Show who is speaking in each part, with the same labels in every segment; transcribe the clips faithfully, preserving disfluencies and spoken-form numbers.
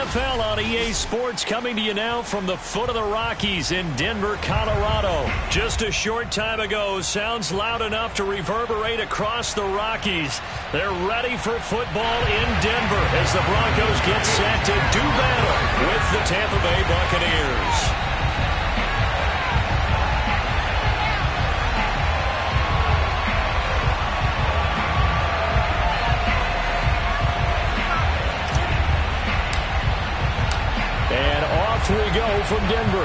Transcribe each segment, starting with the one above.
Speaker 1: F L on E A Sports, coming to you now from the foot of the Rockies in Denver, Colorado. Just a short time ago, sounds loud enough to reverberate across the Rockies. They're ready for football in Denver as the Broncos get set to do battle with the Tampa Bay Buccaneers. We go from Denver.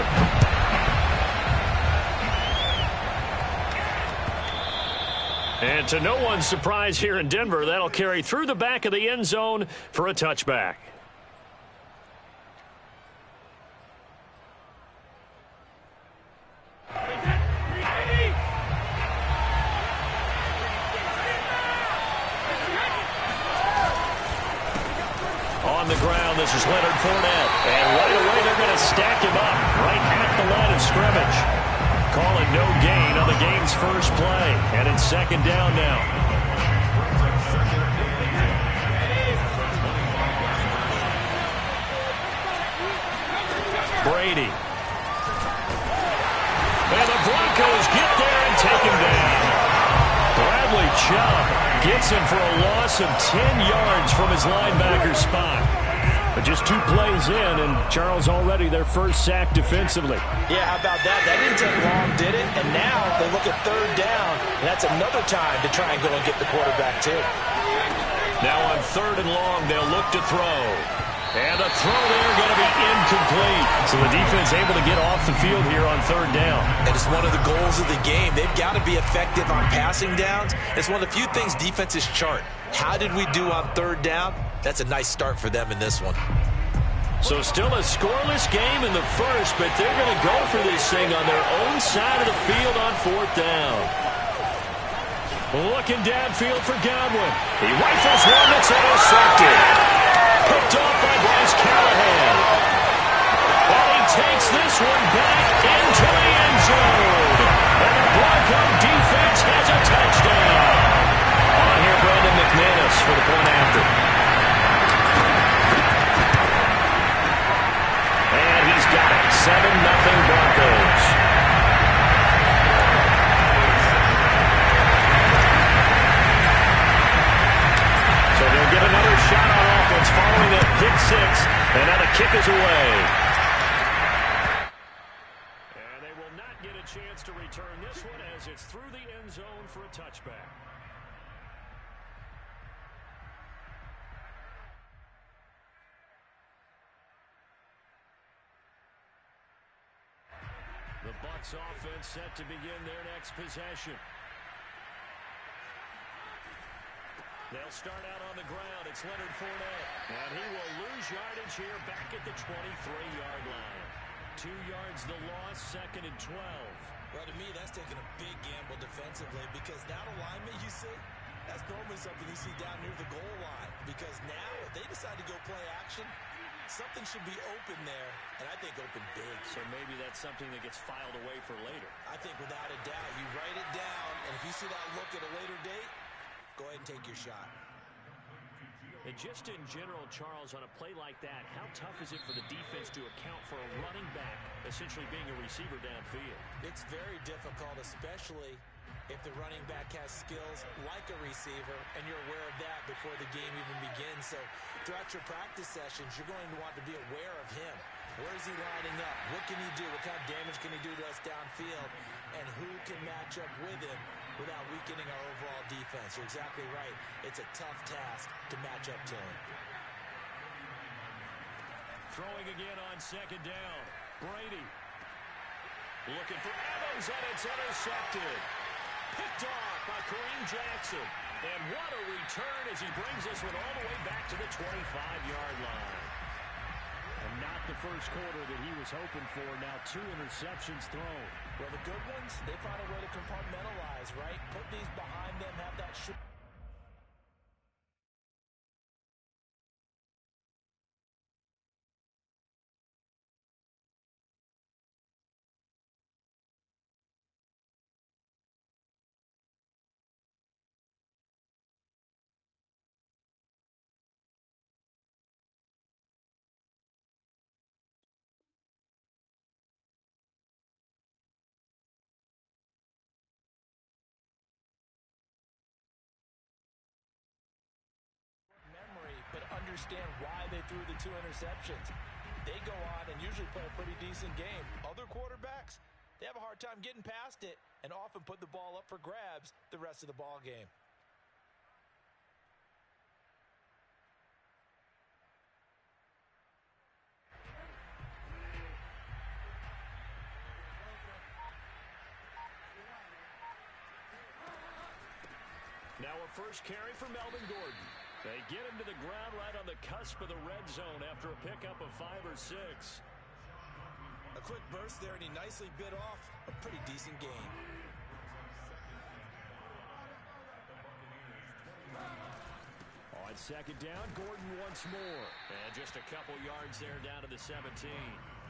Speaker 1: And to no one's surprise here in Denver, that'll carry through the back of the end zone for a touchback. On the ground, this is Leonard Fournette. And right away, they're going to stack him up right at the line of scrimmage. Call it no gain on the game's first play. And it's second down now. Brady. And the Broncos get there and take him down. Bradley Chubb gets him for a loss of ten yards from his linebacker spot. But just two plays in, and Charles already their first sack defensively.
Speaker 2: Yeah, how about that? That didn't take long, did it? And now they look at third down, and that's another time to try and go and get the quarterback, too.
Speaker 1: Now on third and long, they'll look to throw. And the throw there going to be incomplete. So the defense able to get off the field here on third down.
Speaker 2: And it's one of the goals of the game. They've got to be effective on passing downs. It's one of the few things defenses chart. How did we do on third down? That's a nice start for them in this one.
Speaker 1: So still a scoreless game in the first, but they're going to go for this thing on their own side of the field on fourth down. Looking downfield for Godwin. He rifles one that's intercepted. Picked off by Bryce Callahan. And he takes this one back into the end zone. And the Bronco defense has a touchdown. On here, Brandon McManus for the point after. And he's got it. seven nothing Broncos. So they'll get another shot on offense following that pick six. And now the kick is away. And they will not get a chance to return this one as it's through the end zone for a touchback. The Bucs offense set to begin their next possession. They'll start out on the ground. It's Leonard Fournette. And he will lose yardage here back at the twenty-three yard line. Two yards the loss, second and twelve.
Speaker 2: Well, to me, that's taking a big gamble defensively because that alignment you see, that's normally something you see down near the goal line. Because now, if they decide to go play action, something should be open there, and I think open big.
Speaker 1: So maybe that's something that gets filed away for later.
Speaker 2: I think without a doubt, you write it down, and if you see that look at a later date, go ahead and take your shot.
Speaker 1: And just in general, Charles, on a play like that, how tough is it for the defense to account for a running back essentially being a receiver downfield?
Speaker 2: It's very difficult, especially if the running back has skills like a receiver, and you're aware of that before the game even begins. So throughout your practice sessions, you're going to want to be aware of him. Where is he lining up? What can he do? What kind of damage can he do to us downfield? And who can match up with him without weakening our overall defense? You're exactly right. It's a tough task to match up to him.
Speaker 1: Throwing again on second down. Brady. Looking for Evans, and it's intercepted. Picked off by Kareem Jackson. And what a return as he brings this one all the way back to the twenty-five yard line. And not the first quarter that he was hoping for. Now two interceptions thrown.
Speaker 2: Well, the good ones, they find a way to compartmentalize, right? Put these behind them, have that shoot. understand why they threw the two interceptions. They go on and usually play a pretty decent game. Other quarterbacks, they have a hard time getting past it and often put the ball up for grabs the rest of the ball game.
Speaker 1: Now a first carry for Melvin Gordon. They get him to the ground right on the cusp of the red zone after a pickup of five or six.
Speaker 2: A quick burst there, and he nicely bit off a pretty decent gain.
Speaker 1: On second down, Gordon once more. And just a couple yards there down to the seventeen.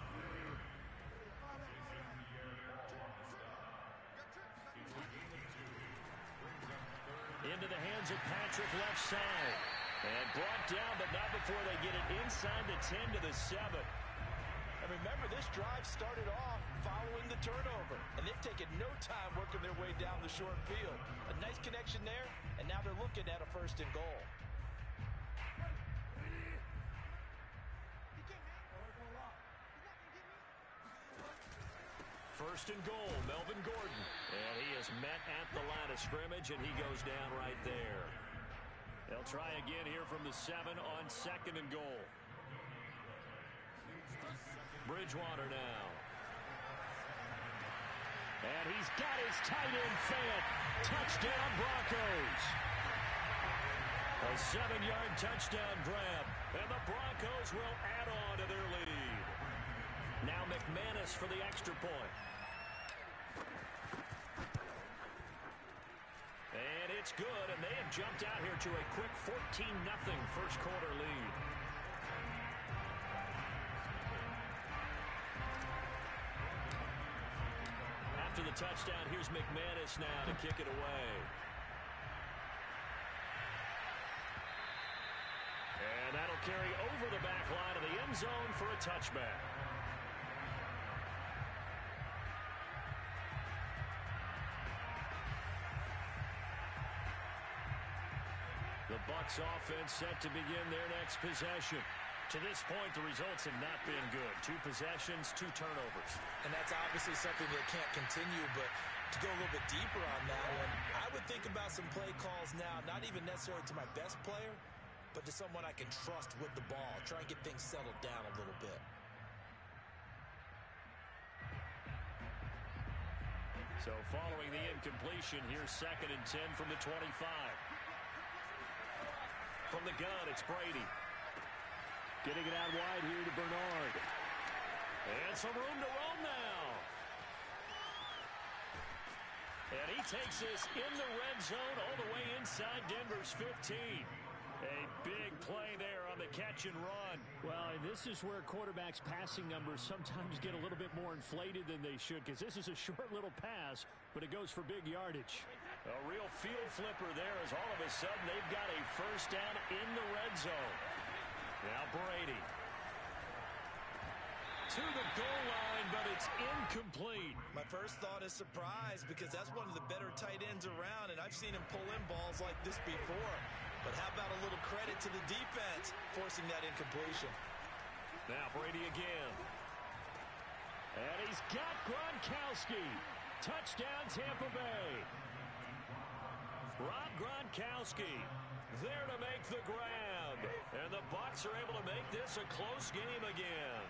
Speaker 1: Into the hands of Patrick left side. And brought down, but not before they get it inside the ten to the seven.
Speaker 2: And remember, this drive started off following the turnover. And they've taken no time working their way down the short field. A nice connection there, and now they're looking at a first and goal.
Speaker 1: First and goal, Melvin Gordon. And he is met at the line of scrimmage, and he goes down right there. They'll try again here from the seven on second and goal. Bridgewater now. And he's got his tight end fed. Touchdown, Broncos. A seven-yard touchdown grab. And the Broncos will add on to their lead. Now McManus for the extra point. And it's good, and they have jumped out here to a quick fourteen nothing first quarter lead. After the touchdown, here's McManus now to kick it away. And that'll carry over the back line of the end zone for a touchback. The Bucs offense set to begin their next possession. To this point, the results have not been good. Two possessions, two turnovers.
Speaker 2: And that's obviously something that can't continue, but to go a little bit deeper on that one, I would think about some play calls now, not even necessarily to my best player, but to someone I can trust with the ball. Try and get things settled down a little bit.
Speaker 1: So following the incompletion, here's second and ten from the twenty-five. From the gun, it's Brady. Getting it out wide here to Bernard. And some room to roam now. And he takes this in the red zone all the way inside Denver's fifteen. A big play there on the catch and run.
Speaker 3: Well, and this is where quarterbacks' passing numbers sometimes get a little bit more inflated than they should, because this is a short little pass, but it goes for big yardage.
Speaker 1: A real field flipper there as all of a sudden they've got a first down in the red zone. Now Brady. To the goal line, but it's incomplete.
Speaker 2: My first thought is surprise, because that's one of the better tight ends around, and I've seen him pull in balls like this before. But how about a little credit to the defense forcing that incompletion?
Speaker 1: Now Brady again.
Speaker 3: And he's got Gronkowski. Touchdown, Tampa Bay.
Speaker 1: Rob Gronkowski there to make the grab. And the Bucs are able to make this a close game again.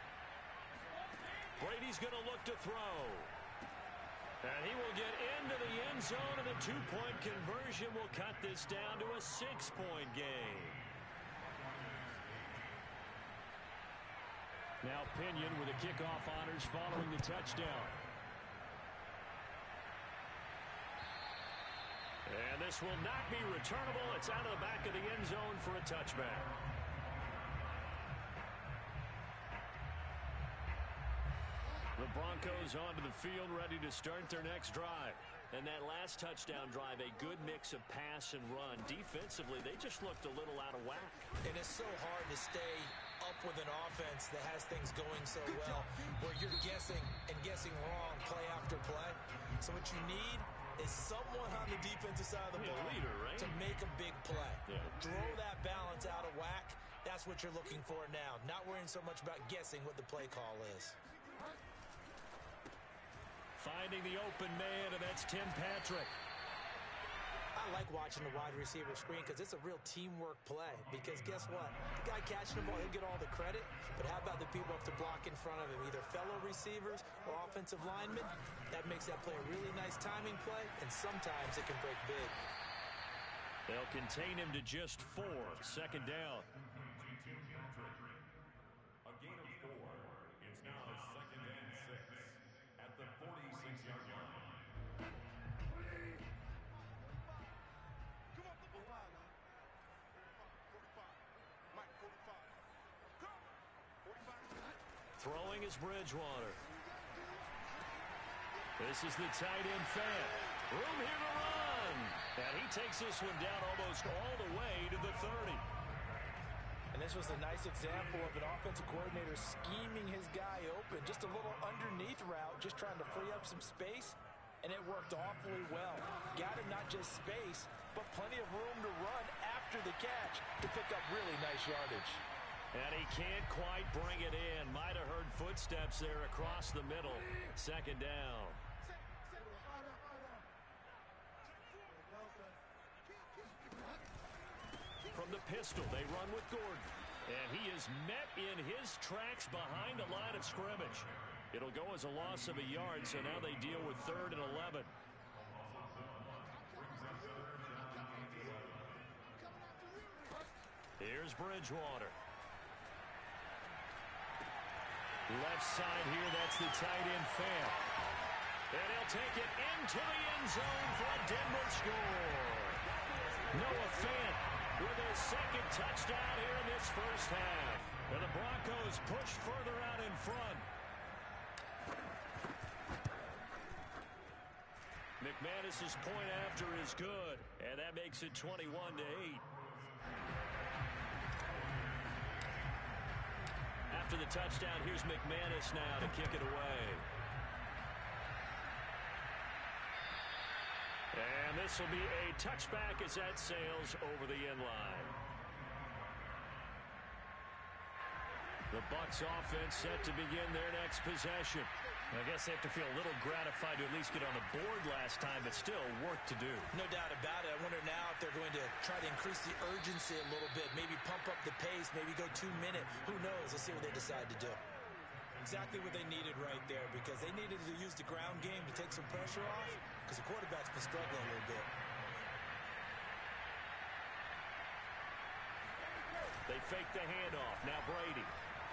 Speaker 1: Brady's going to look to throw. And he will get into the end zone, and the two-point conversion will cut this down to a six-point game.
Speaker 3: Now Pinion with the kickoff honors following the touchdown.
Speaker 1: And this will not be returnable. It's out of the back of the end zone for a touchback. The Broncos onto the field, ready to start their next drive. And that last touchdown drive, a good mix of pass and run. Defensively, they just looked a little out of whack.
Speaker 2: And it's so hard to stay up with an offense that has things going so well, where you're guessing and guessing wrong play after play. So what you need is someone on the defensive side of the ball
Speaker 1: leader, right?
Speaker 2: to make a big play.
Speaker 1: Yeah.
Speaker 2: Throw that balance out of whack. That's what you're looking for now. Not worrying so much about guessing what the play call is.
Speaker 3: Finding the open man, and that's Tim Patrick.
Speaker 2: I like watching the wide receiver screen because it's a real teamwork play. Because guess what? The guy catching the ball, he'll get all the credit. But how about the people up to block in front of him, either fellow receivers or offensive linemen? That makes that play a really nice timing play, and sometimes it can break big.
Speaker 3: They'll contain him to just four. Second down.
Speaker 4: A gain of four. It's now second and six at the forty-six-yard line.
Speaker 3: Throwing is Bridgewater. This is the tight end fan. Room here to run. And he takes this one down almost all the way to the thirty.
Speaker 2: And this was a nice example of an offensive coordinator scheming his guy open. Just a little underneath route, just trying to free up some space. And it worked awfully well. Got him not just space, but plenty of room to run after the catch to pick up really nice yardage.
Speaker 3: And he can't quite bring it in. Might have heard footsteps there across the middle. Second down. From the pistol, they run with Gordon. And he is met in his tracks behind the line of scrimmage. It'll go as a loss of a yard, so now they deal with third and eleven. Here's Bridgewater. Left side here, that's the tight end fan. And he'll take it into the end zone for a Denver score. Noah Fant with his second touchdown here in this first half. And the Broncos pushed further out in front. McManus's point after is good, and that makes it twenty-one to eight. After the touchdown, here's McManus now to kick it away. And this will be a touchback as that sails over the end line. The Bucs offense set to begin their next possession. I guess they have to feel a little gratified to at least get on the board last time, but still work to do.
Speaker 2: No doubt about it. I wonder now if they're going to try to increase the urgency a little bit, maybe pump up the pace, maybe go two minute. Who knows? Let's see what they decide to do. Exactly what they needed right there, because they needed to use the ground game to take some pressure off, because the quarterback's been struggling a little bit.
Speaker 3: They fake the handoff. Now Brady.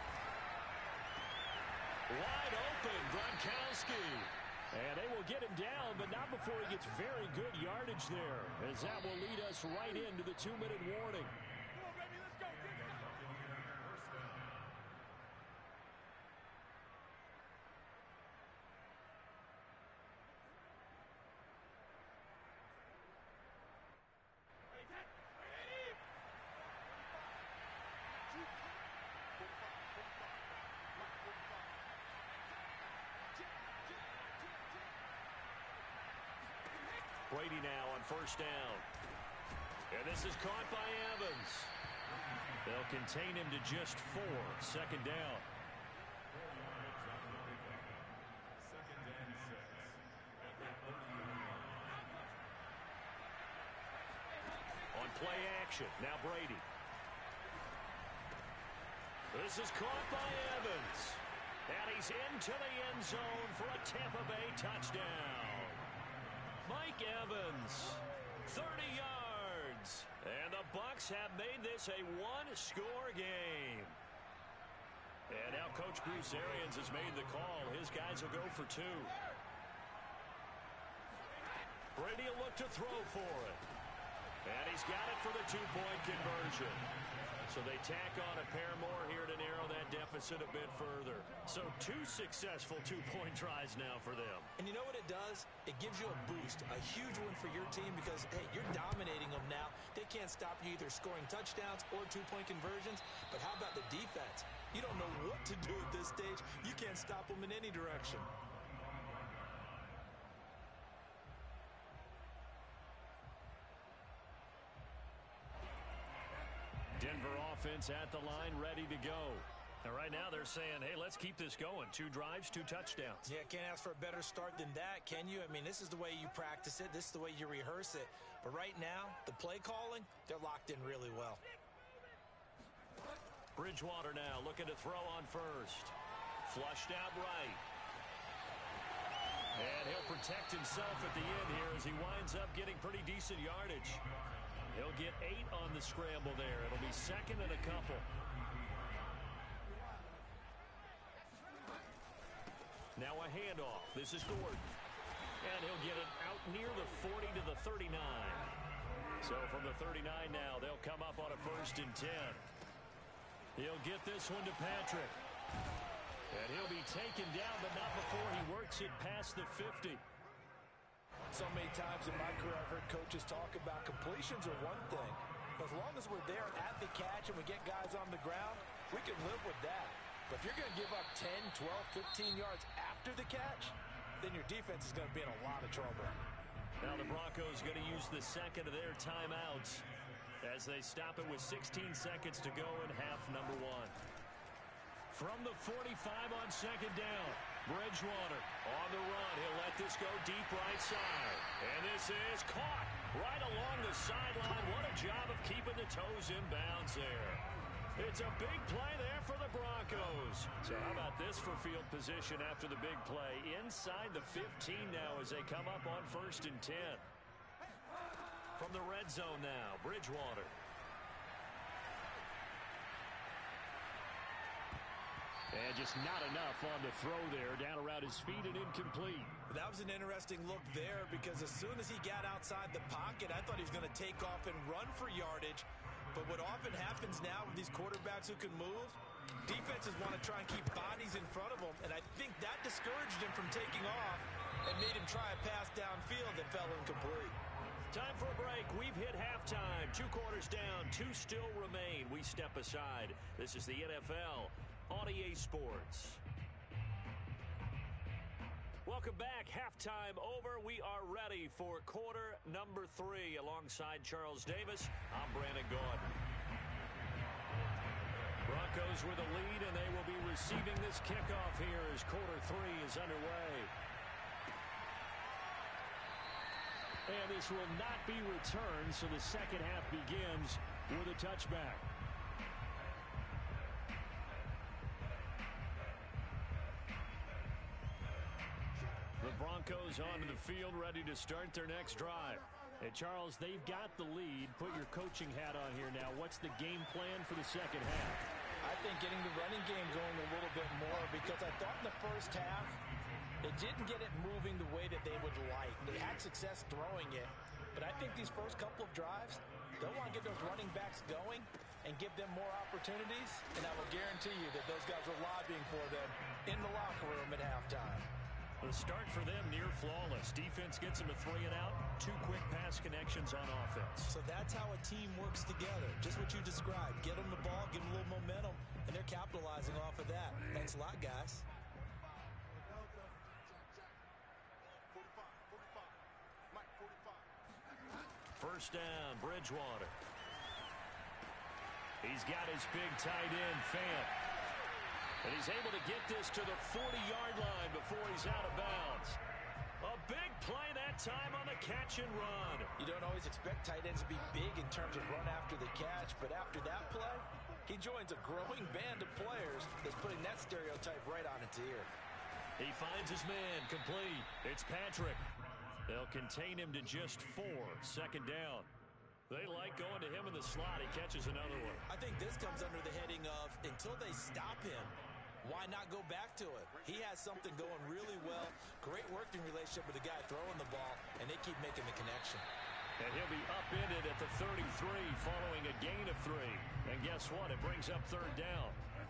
Speaker 3: Wide open, Gronkowski. And they will get him down, but not before he gets very good yardage there, as that will lead us right into the two-minute warning. Brady now on first down. And this is caught by Evans. They'll contain him to just four. Second down. On play action, now Brady. This is caught by Evans. And he's into the end zone for a Tampa Bay touchdown. Mike Evans, thirty yards. And the Bucs have made this a one-score game. And now Coach Bruce Arians has made the call. His guys will go for two. Brady will look to throw for it. And he's got it for the two-point conversion. So they tack on a pair more here to narrow that deficit a bit further. So two successful two-point tries now for them.
Speaker 2: And you know what it does? It gives you a boost, a huge one for your team because, hey, you're dominating them now. They can't stop you either scoring touchdowns or two-point conversions. But how about the defense? You don't know what to do at this stage. You can't stop them in any direction.
Speaker 3: offense at the line, ready to go. And right now they're saying, hey, let's keep this going. Two drives, two touchdowns.
Speaker 2: Yeah, can't ask for a better start than that, can you? I mean, this is the way you practice it. This is the way you rehearse it. But right now, the play calling, they're locked in really well.
Speaker 3: Bridgewater now looking to throw on first. Flushed out right. And he'll protect himself at the end here as he winds up getting pretty decent yardage. He'll get eight on the scramble there. It'll be second and a couple. Now a handoff. This is Gordon. And he'll get it out near the forty to the thirty-nine. So from the thirty-nine now, they'll come up on a first and ten. He'll get this one to Patrick. And he'll be taken down, but not before he works it past the fifty.
Speaker 2: So many times in my career, I've heard coaches talk about completions are one thing. As long as we're there at the catch and we get guys on the ground, we can live with that. But if you're going to give up ten, twelve, fifteen yards after the catch, then your defense is going to be in a lot of trouble.
Speaker 3: Now the Broncos going to use the second of their timeouts as they stop it with sixteen seconds to go in half number one. From the forty-five on second down, Bridgewater on the run. He'll let this go deep right side. And this is caught right along the sideline. What a job of keeping the toes in bounds there. It's a big play there for the Broncos. So how about this for field position after the big play? Inside the fifteen now as they come up on first and ten. From the red zone now, Bridgewater. And just not enough on the throw there. Down around his feet and incomplete.
Speaker 2: That was an interesting look there because as soon as he got outside the pocket, I thought he was going to take off and run for yardage. But what often happens now with these quarterbacks who can move, defenses want to try and keep bodies in front of them. And I think that discouraged him from taking off and made him try a pass downfield that fell incomplete.
Speaker 3: Time for a break. We've hit halftime. Two quarters down. Two still remain. We step aside. This is the N F L on E A Sports. Welcome back. Halftime over. We are ready for quarter number three. Alongside Charles Davis, I'm Brandon Gaudin. Broncos with a lead, and they will be receiving this kickoff here as quarter three is underway. And this will not be returned, so the second half begins with a touchback. The Broncos onto the field, ready to start their next drive. Hey, Charles, they've got the lead. Put your coaching hat on here now. What's the game plan for the second half?
Speaker 2: I think getting the running game going a little bit more because I thought in the first half they didn't get it moving the way that they would like. They had success throwing it, but I think these first couple of drives, they'll want to get those running backs going and give them more opportunities, and I will guarantee you that those guys are lobbying for them in the locker room at halftime.
Speaker 3: The start for them near flawless. Defense gets them a three and out. Two quick pass connections on offense.
Speaker 2: So that's how a team works together. Just what you described. Get them the ball, give them a little momentum, and they're capitalizing off of that. Thanks a lot, guys.
Speaker 3: First down, Bridgewater. He's got his big tight end, Fant. And he's able to get this to the forty-yard line before he's out of bounds. A big play that time on the catch and run.
Speaker 2: You don't always expect tight ends to be big in terms of run after the catch, but after that play, he joins a growing band of players that's putting that stereotype right on its ear.
Speaker 3: He finds his man, complete. It's Patrick. They'll contain him to just four. Second down. They like going to him in the slot. He catches another one.
Speaker 2: I think this comes under the heading of until they stop him, why not go back to it? He has something going really well. Great working relationship with the guy throwing the ball, and they keep making the connection.
Speaker 3: And he'll be upended at the thirty-three following a gain of three. And guess what? It brings up third down.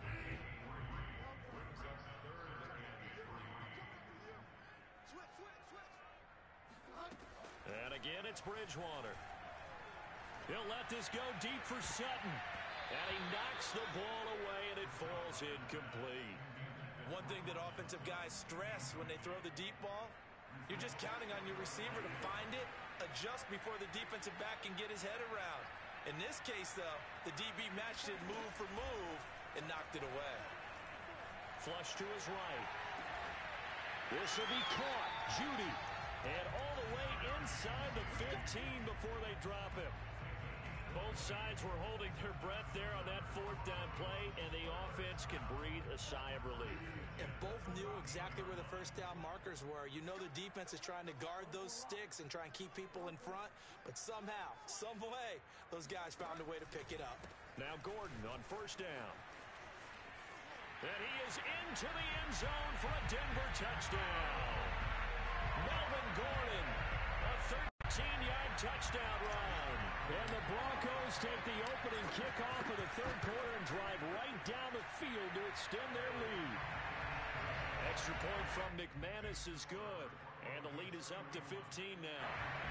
Speaker 3: And again, it's Bridgewater. He'll let this go deep for Sutton. And he knocks the ball away, and it falls incomplete.
Speaker 2: One thing that offensive guys stress when they throw the deep ball, you're just counting on your receiver to find it, adjust before the defensive back can get his head around. In this case, though, the D B matched it move for move and knocked it away.
Speaker 3: Flush to his right. This will be caught. Judy. And all the way inside the fifteen before they drop him. Both sides were holding their breath there on that fourth down play, and the offense can breathe a sigh of relief.
Speaker 2: And both knew exactly where the first down markers were. You know the defense is trying to guard those sticks and try and keep people in front, but somehow, some way, those guys found a way to pick it up.
Speaker 3: Now Gordon on first down. And he is into the end zone for a Denver touchdown. Melvin Gordon, a thirteen-yard touchdown run. And the Broncos take the opening kickoff of the third quarter and drive right down the field to extend their lead. Extra point from McManus is good. And the lead is up to fifteen now.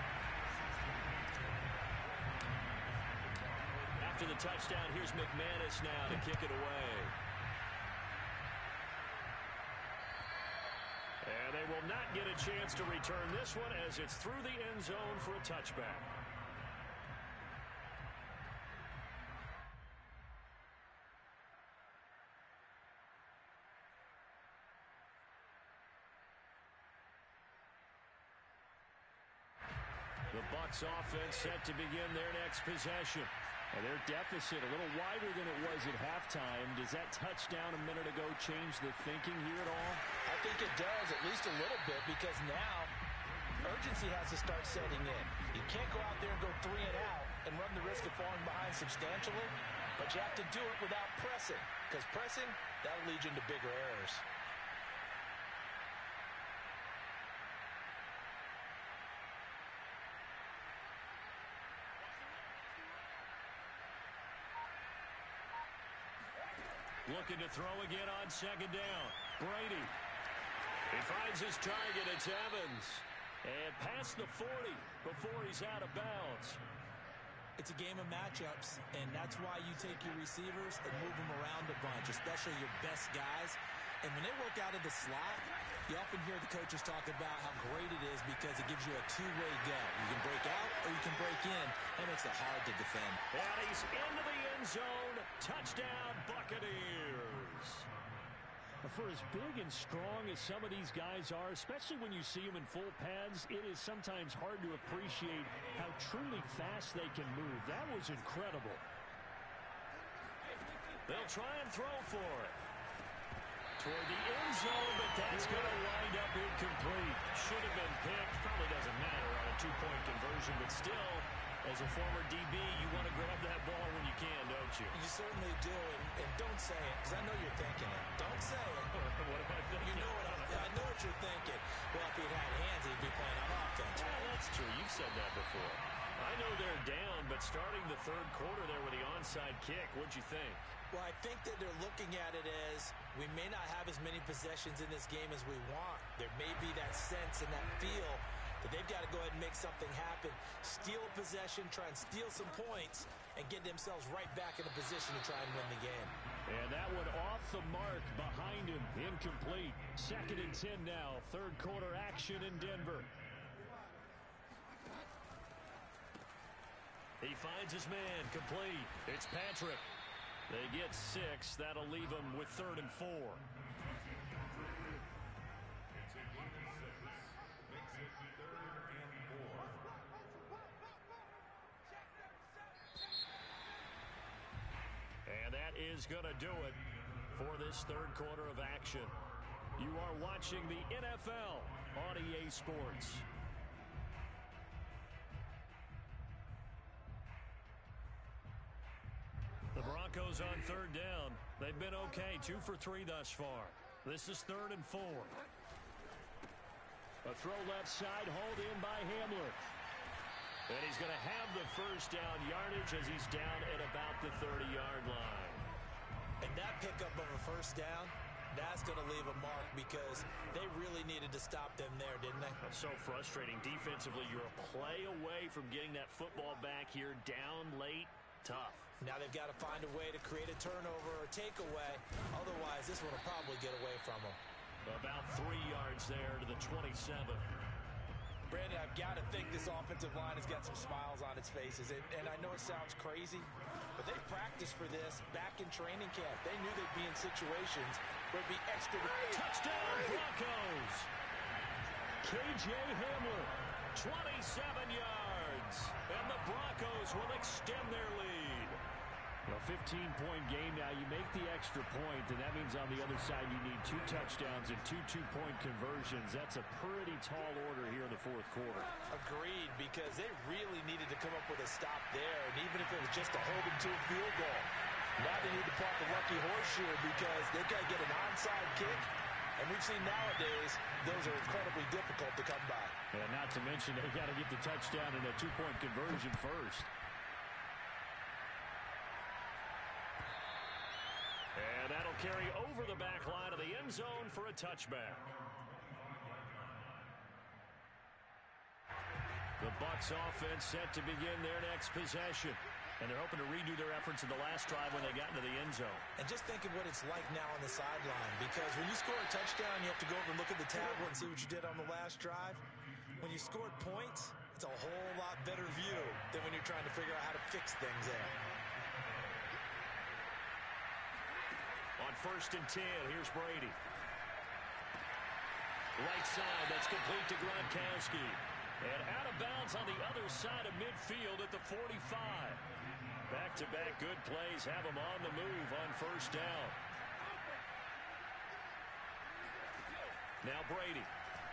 Speaker 3: After the touchdown, here's McManus now to kick it away. And they will not get a chance to return this one as it's through the end zone for a touchback. The Bucs offense set to begin their next possession. And their deficit a little wider than it was at halftime. Does that touchdown a minute ago change the thinking here at all?
Speaker 2: I think it does, at least a little bit, because now urgency has to start setting in. You can't go out there and go three and out and run the risk of falling behind substantially, but you have to do it without pressing, because pressing, that'll lead you into bigger errors.
Speaker 3: Looking to throw again on second down. Brady. He finds his target. It's Evans. And past the forty before he's out of bounds.
Speaker 2: It's a game of matchups, and that's why you take your receivers and move them around a bunch, especially your best guys. And when they work out of the slot, you often hear the coaches talk about how great it is because it gives you a two-way go. You can break out or you can break in. That makes it hard to defend.
Speaker 3: And he's into the end zone. Touchdown, Buccaneers. For as big and strong as some of these guys are, especially when you see them in full pads, it is sometimes hard to appreciate how truly fast they can move. That was incredible. They'll try and throw for it. Toward the end zone, but that's going to wind up incomplete. Should have been picked. Probably doesn't matter on a two-point conversion, but still, as a former D B, you want to grab that ball when you can, don't you?
Speaker 2: You certainly do, and, and don't say it, because I know you're thinking it. Don't say it.
Speaker 3: What am I thinking?
Speaker 2: You know what I'm, I know what you're thinking. Well, if he'd had hands, he'd be playing on offense.
Speaker 3: Yeah, that's true. You've said that before. I know they're down, but starting the third quarter there with the onside kick, what'd you think?
Speaker 2: Well, I think that they're looking at it as we may not have as many possessions in this game as we want. There may be that sense and that feel that they've got to go ahead and make something happen, steal a possession, try and steal some points, and get themselves right back in a position to try and win the game.
Speaker 3: And that one off the mark behind him, incomplete. Second and ten now, third quarter action in Denver. He finds his man, complete. It's Patrick. They get six. That'll leave them with third and four.
Speaker 4: It's a game of six. Makes it third and four.
Speaker 3: And that is going to do it for this third quarter of action. You are watching the N F L on E A Sports. The Broncos on third down. They've been okay, two for three thus far. This is third and four. A throw left side, hauled in by Hamler. And he's going to have the first down yardage as he's down at about the thirty-yard line.
Speaker 2: And that pickup of a first down, that's going to leave a mark because they really needed to stop them there, didn't they?
Speaker 3: That's so frustrating. Defensively, you're a play away from getting that football back here, down late, tough.
Speaker 2: Now they've got to find a way to create a turnover or takeaway. Otherwise, this one will probably get away from them.
Speaker 3: About three yards there to the twenty-seven.
Speaker 2: Brandon, I've got to think this offensive line has got some smiles on its faces. And, and I know it sounds crazy, but they practiced for this back in training camp. They knew they'd be in situations where it'd be extra.
Speaker 3: Touchdown, Broncos. K J Hamler, twenty-seven yards. And the Broncos will extend their lead. A fifteen-point game now. You make the extra point, and that means on the other side you need two touchdowns and two two-point conversions. That's a pretty tall order here in the fourth quarter.
Speaker 2: Agreed, because they really needed to come up with a stop there, and even if it was just to hold them to a field goal. Now they need to pop the lucky horseshoe because they've got to get an onside kick, and we've seen nowadays those are incredibly difficult to come by.
Speaker 3: And not to mention they've got to get the touchdown and a two-point conversion first. And that'll carry over the back line of the end zone for a touchback. The Bucs offense set to begin their next possession. And they're hoping to redo their efforts in the last drive when they got into the end zone.
Speaker 2: And just think of what it's like now on the sideline. Because when you score a touchdown, you have to go over and look at the tablet and see what you did on the last drive. When you scored points, it's a whole lot better view than when you're trying to figure out how to fix things there.
Speaker 3: On first and ten, here's Brady. Right side, that's complete to Gronkowski. And out of bounds on the other side of midfield at the forty-five. Back-to-back good plays have him on the move on first down. Now Brady.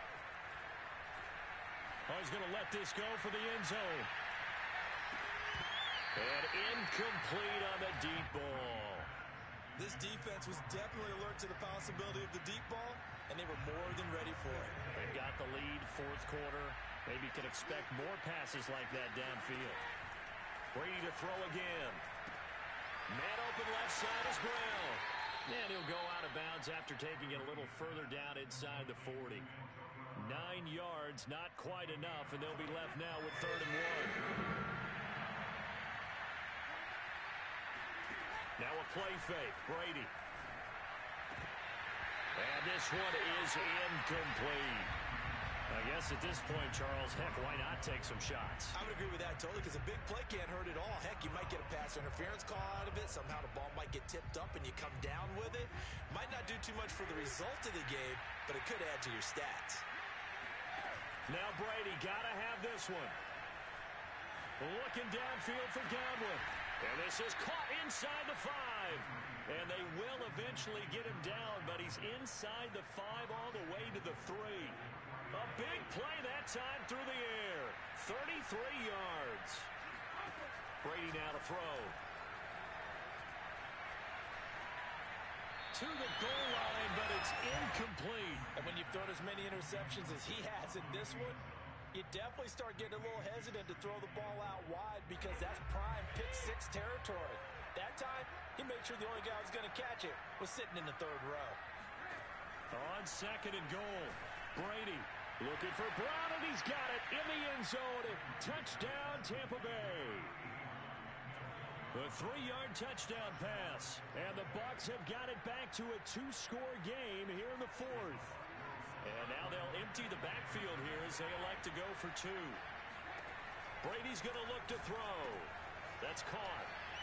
Speaker 3: Oh, he's going to let this go for the end zone. And incomplete on the deep ball.
Speaker 2: This defense was definitely alert to the possibility of the deep ball, and they were more than ready for it.
Speaker 3: They've got the lead, fourth quarter. Maybe could expect more passes like that downfield. Brady to throw again. Man open left side is Brown. And he'll go out of bounds after taking it a little further down inside the forty. Nine yards, not quite enough, and they'll be left now with third and one. Now a play fake, Brady. And this one is incomplete. I guess at this point, Charles, heck, why not take some shots?
Speaker 2: I would agree with that totally, because a big play can't hurt at all. Heck, you might get a pass interference call out of it. Somehow the ball might get tipped up and you come down with it. Might not do too much for the result of the game, but it could add to your stats.
Speaker 3: Now Brady got to have this one. Looking downfield for Godwin. And this is caught inside the five. And they will eventually get him down, but he's inside the five all the way to the three. A big play that time through the air. thirty-three yards. Brady now to throw. To the goal line, but it's incomplete.
Speaker 2: And when you've thrown as many interceptions as he has in this one, you definitely start getting a little hesitant to throw the ball out wide because that's prime pick six territory. That time, he made sure the only guy who was going to catch it was sitting in the third row.
Speaker 3: On second and goal, Brady looking for Brown, and he's got it in the end zone. Touchdown, Tampa Bay. A three-yard touchdown pass, and the Bucs have got it back to a two-score game here in the fourth. And now they'll empty the backfield here as they elect to go for two. Brady's going to look to throw. That's caught.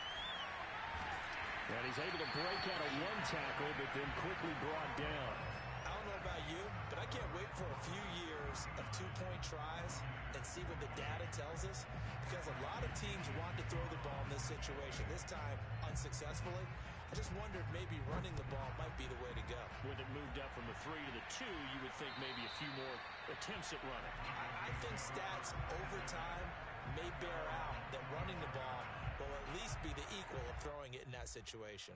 Speaker 3: And he's able to break out of one tackle, but then quickly brought down.
Speaker 2: I don't know about you, but I can't wait for a few years of two-point tries and see what the data tells us, because a lot of teams want to throw the ball in this situation, this time unsuccessfully. I just wonder if maybe running the ball might be the way to go.
Speaker 3: With it moved up from the three to the two, you would think maybe a few more attempts at running.
Speaker 2: I, I think stats over time may bear out that running the ball will at least be the equal of throwing it in that situation.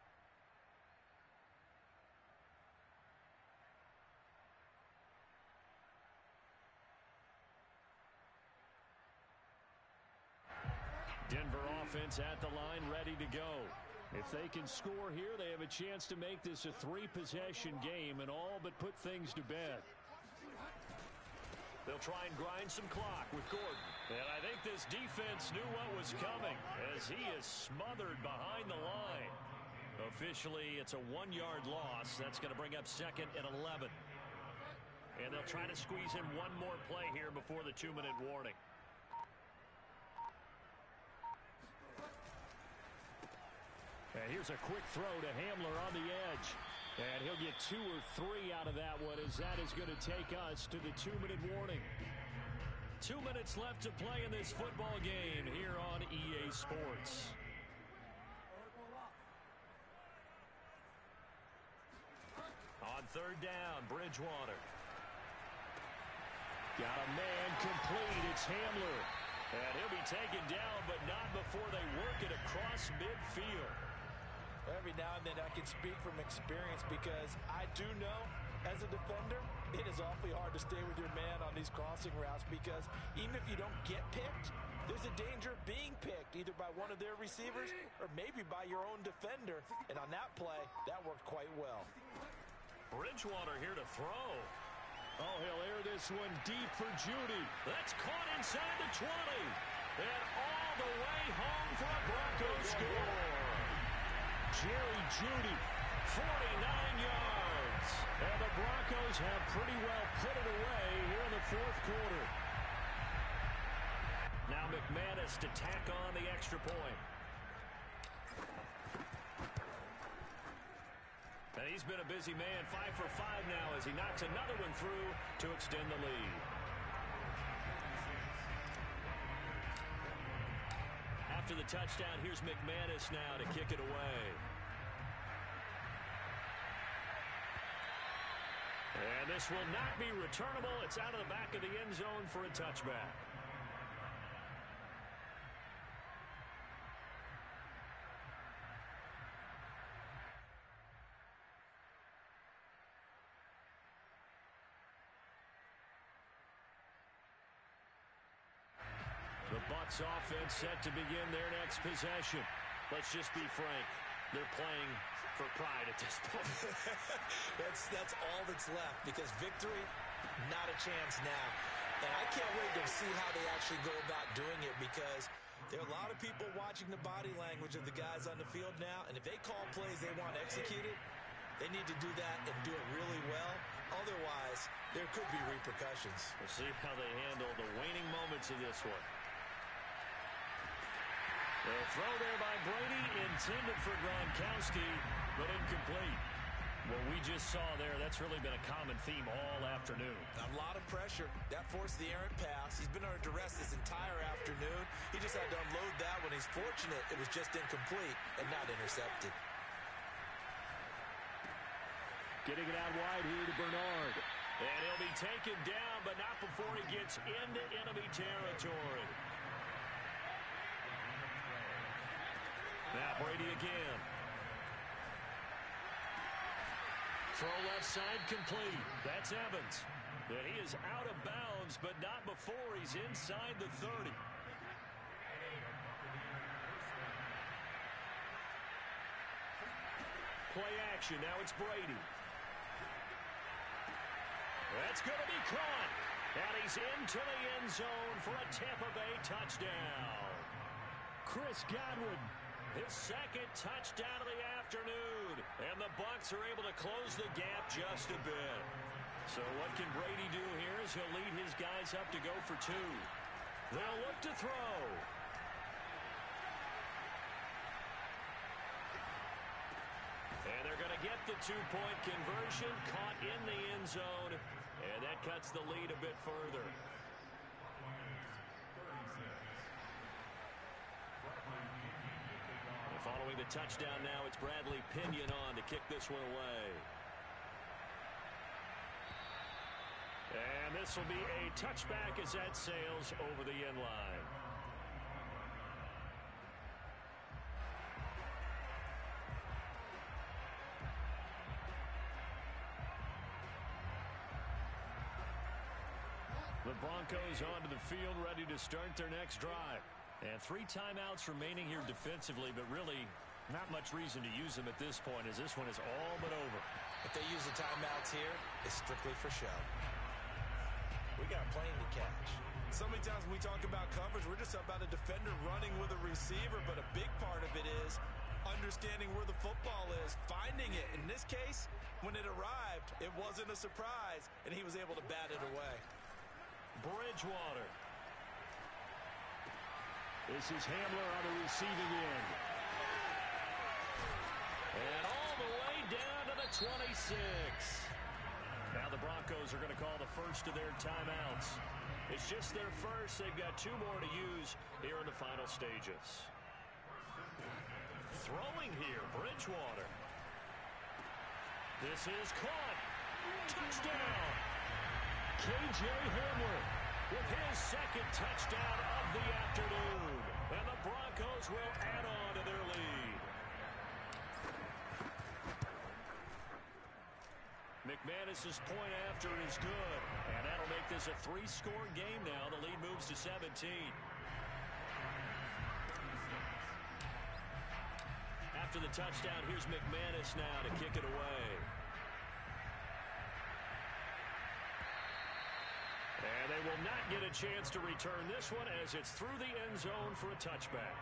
Speaker 3: Denver offense at the line, ready to go. If they can score here, they have a chance to make this a three-possession game and all but put things to bed. They'll try and grind some clock with Gordon. And I think this defense knew what was coming as he is smothered behind the line. Officially, it's a one-yard loss. That's going to bring up second and eleven. And they'll try to squeeze in one more play here before the two-minute warning. And here's a quick throw to Hamler on the edge. And he'll get two or three out of that one, as that is going to take us to the two-minute warning. Two minutes left to play in this football game here on E A Sports. On third down, Bridgewater. Got a man complete. It's Hamler. And he'll be taken down, but not before they work it across midfield.
Speaker 2: Every now and then I can speak from experience because I do know, as a defender, it is awfully hard to stay with your man on these crossing routes because even if you don't get picked, there's a danger of being picked either by one of their receivers or maybe by your own defender. And on that play, that worked quite well.
Speaker 3: Bridgewater here to throw. Oh, he'll air this one deep for Judy. That's caught inside the twenty. And all the way home for a Broncos score. Jerry Judy, forty-nine yards. And the Broncos have pretty well put it away here in the fourth quarter. Now McManus to tack on the extra point. And he's been a busy man, five for five now as he knocks another one through to extend the lead. After the touchdown, here's McManus now to kick it away. And this will not be returnable. It's out of the back of the end zone for a touchback. The Bucs offense set to begin their next possession. Let's just be frank. They're playing for pride at this point.
Speaker 2: that's that's all that's left because victory, not a chance now. And I can't wait to see how they actually go about doing it because there are a lot of people watching the body language of the guys on the field now. And if they call plays they want executed, they need to do that and do it really well. Otherwise, there could be repercussions.
Speaker 3: We'll see how they handle the waning moments of this one. The throw there by Brady, intended for Gronkowski, but incomplete. What we just saw there, that's really been a common theme all afternoon.
Speaker 2: A lot of pressure. That forced the errant pass. He's been under duress this entire afternoon. He just had to unload that one. He's fortunate it was just incomplete and not intercepted.
Speaker 3: Getting it out wide here to Bernard. And he'll be taken down, but not before he gets into enemy territory. Now Brady again. Throw left side complete. That's Evans. And he is out of bounds, but not before he's inside the thirty. Play action. Now it's Brady. That's going to be caught. And he's into the end zone for a Tampa Bay touchdown. Chris Godwin, his second touchdown of the afternoon. And the Bucs are able to close the gap just a bit. So what can Brady do here is he'll lead his guys up to go for two. They'll look to throw. And they're going to get the two-point conversion, caught in the end zone. And that cuts the lead a bit further. Following the touchdown now, it's Bradley Pinion on to kick this one away. And this will be a touchback as that sails over the end line. The Broncos onto the field, ready to start their next drive. And three timeouts remaining here defensively, but really not much reason to use them at this point as this one is all but over.
Speaker 2: If they use the timeouts here, it's strictly for show. We got a plane to catch. So many times when we talk about coverage, we're just about a defender running with a receiver, but a big part of it is understanding where the football is, finding it. In this case, when it arrived, it wasn't a surprise, and he was able to bat it away.
Speaker 3: Bridgewater. This is Hamler on the receiving end. And all the way down to the twenty-six. Now the Broncos are going to call the first of their timeouts. It's just their first. They've got two more to use here in the final stages. Throwing here, Bridgewater. This is caught. Touchdown. K J Hamler with his second touchdown of the afternoon. And the Broncos will add on to their lead. McManus's point after is good. And that'll make this a three-score game now. The lead moves to seventeen. After the touchdown, here's McManus now to kick it away. And they will not get a chance to return this one as it's through the end zone for a touchback.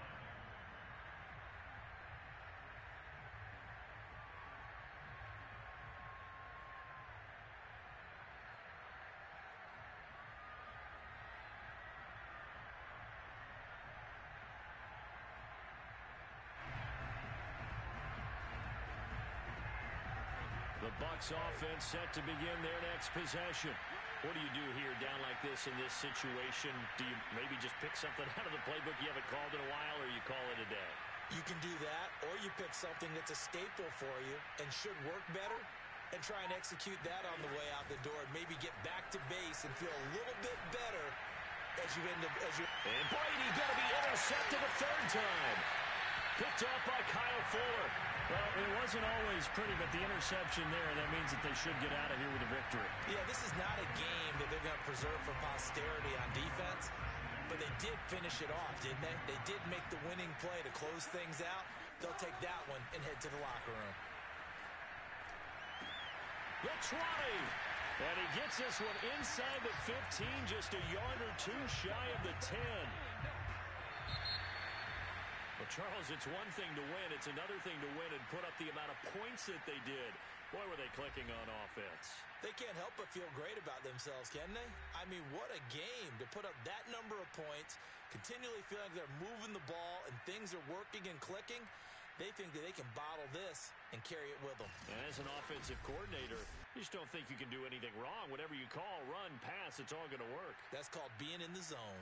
Speaker 3: The Bucs offense set to begin their next possession. What do you do here down like this in this situation? Do you maybe just pick something out of the playbook you haven't called in a while, or you call it a day?
Speaker 2: You can do that, or you pick something that's a staple for you and should work better and try and execute that on the way out the door and maybe get back to base and feel a little bit better as you end up as you
Speaker 3: and Brady going to be intercepted a third time. Picked off by Kyle Fuller. Well, it wasn't always pretty, but the interception there, that means that they should get out of here with a victory.
Speaker 2: Yeah, this is not a game that they're going to preserve for posterity on defense, but they did finish it off, didn't they? They did make the winning play to close things out. They'll take that one and head to the locker room.
Speaker 3: The twenty. And he gets this one inside the fifteen, just a yard or two shy of the ten. Well, Charles, it's one thing to win. It's another thing to win and put up the amount of points that they did. Boy, were they clicking on offense.
Speaker 2: They can't help but feel great about themselves, can they? I mean, what a game to put up that number of points, continually feeling like they're moving the ball and things are working and clicking. They think that they can bottle this and carry it with them.
Speaker 3: And as an offensive coordinator, you just don't think you can do anything wrong. Whatever you call, run, pass, it's all going to work.
Speaker 2: That's called being in the zone.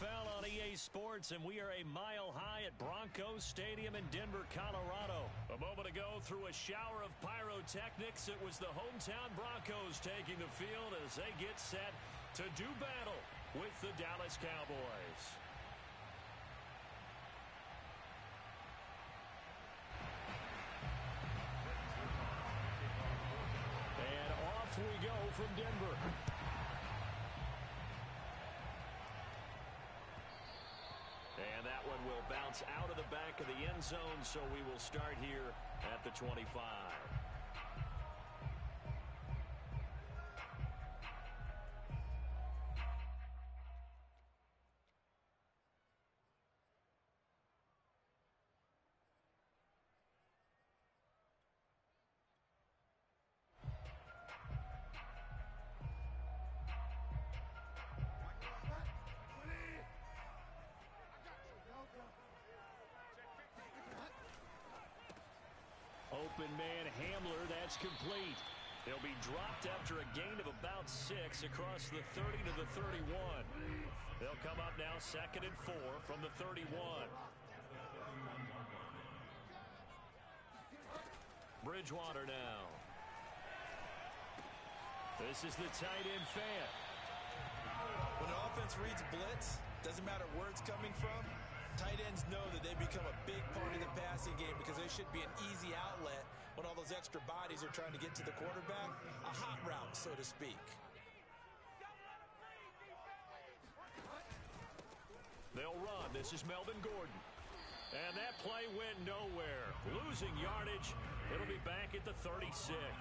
Speaker 3: L on E A Sports, and we are a mile high at Broncos Stadium in Denver, Colorado. A moment ago, through a shower of pyrotechnics, it was the hometown Broncos taking the field as they get set to do battle with the Dallas Cowboys. And off we go from Denver. And that one will bounce out of the back of the end zone, so we will start here at the twenty-five. Open man Hamler, that's complete. He'll be dropped after a gain of about six across the thirty to the thirty-one. They'll come up now second and four from the thirty-one. Bridgewater now. This is the tight end fan.
Speaker 2: When an offense reads blitz, doesn't matter where it's coming from, tight ends know that they become a big part of the passing game because they should be an easy outlet when all those extra bodies are trying to get to the quarterback. A hot route, so to speak.
Speaker 3: They'll run. This is Melvin Gordon. And that play went nowhere. Losing yardage. It'll be back at the thirty-six.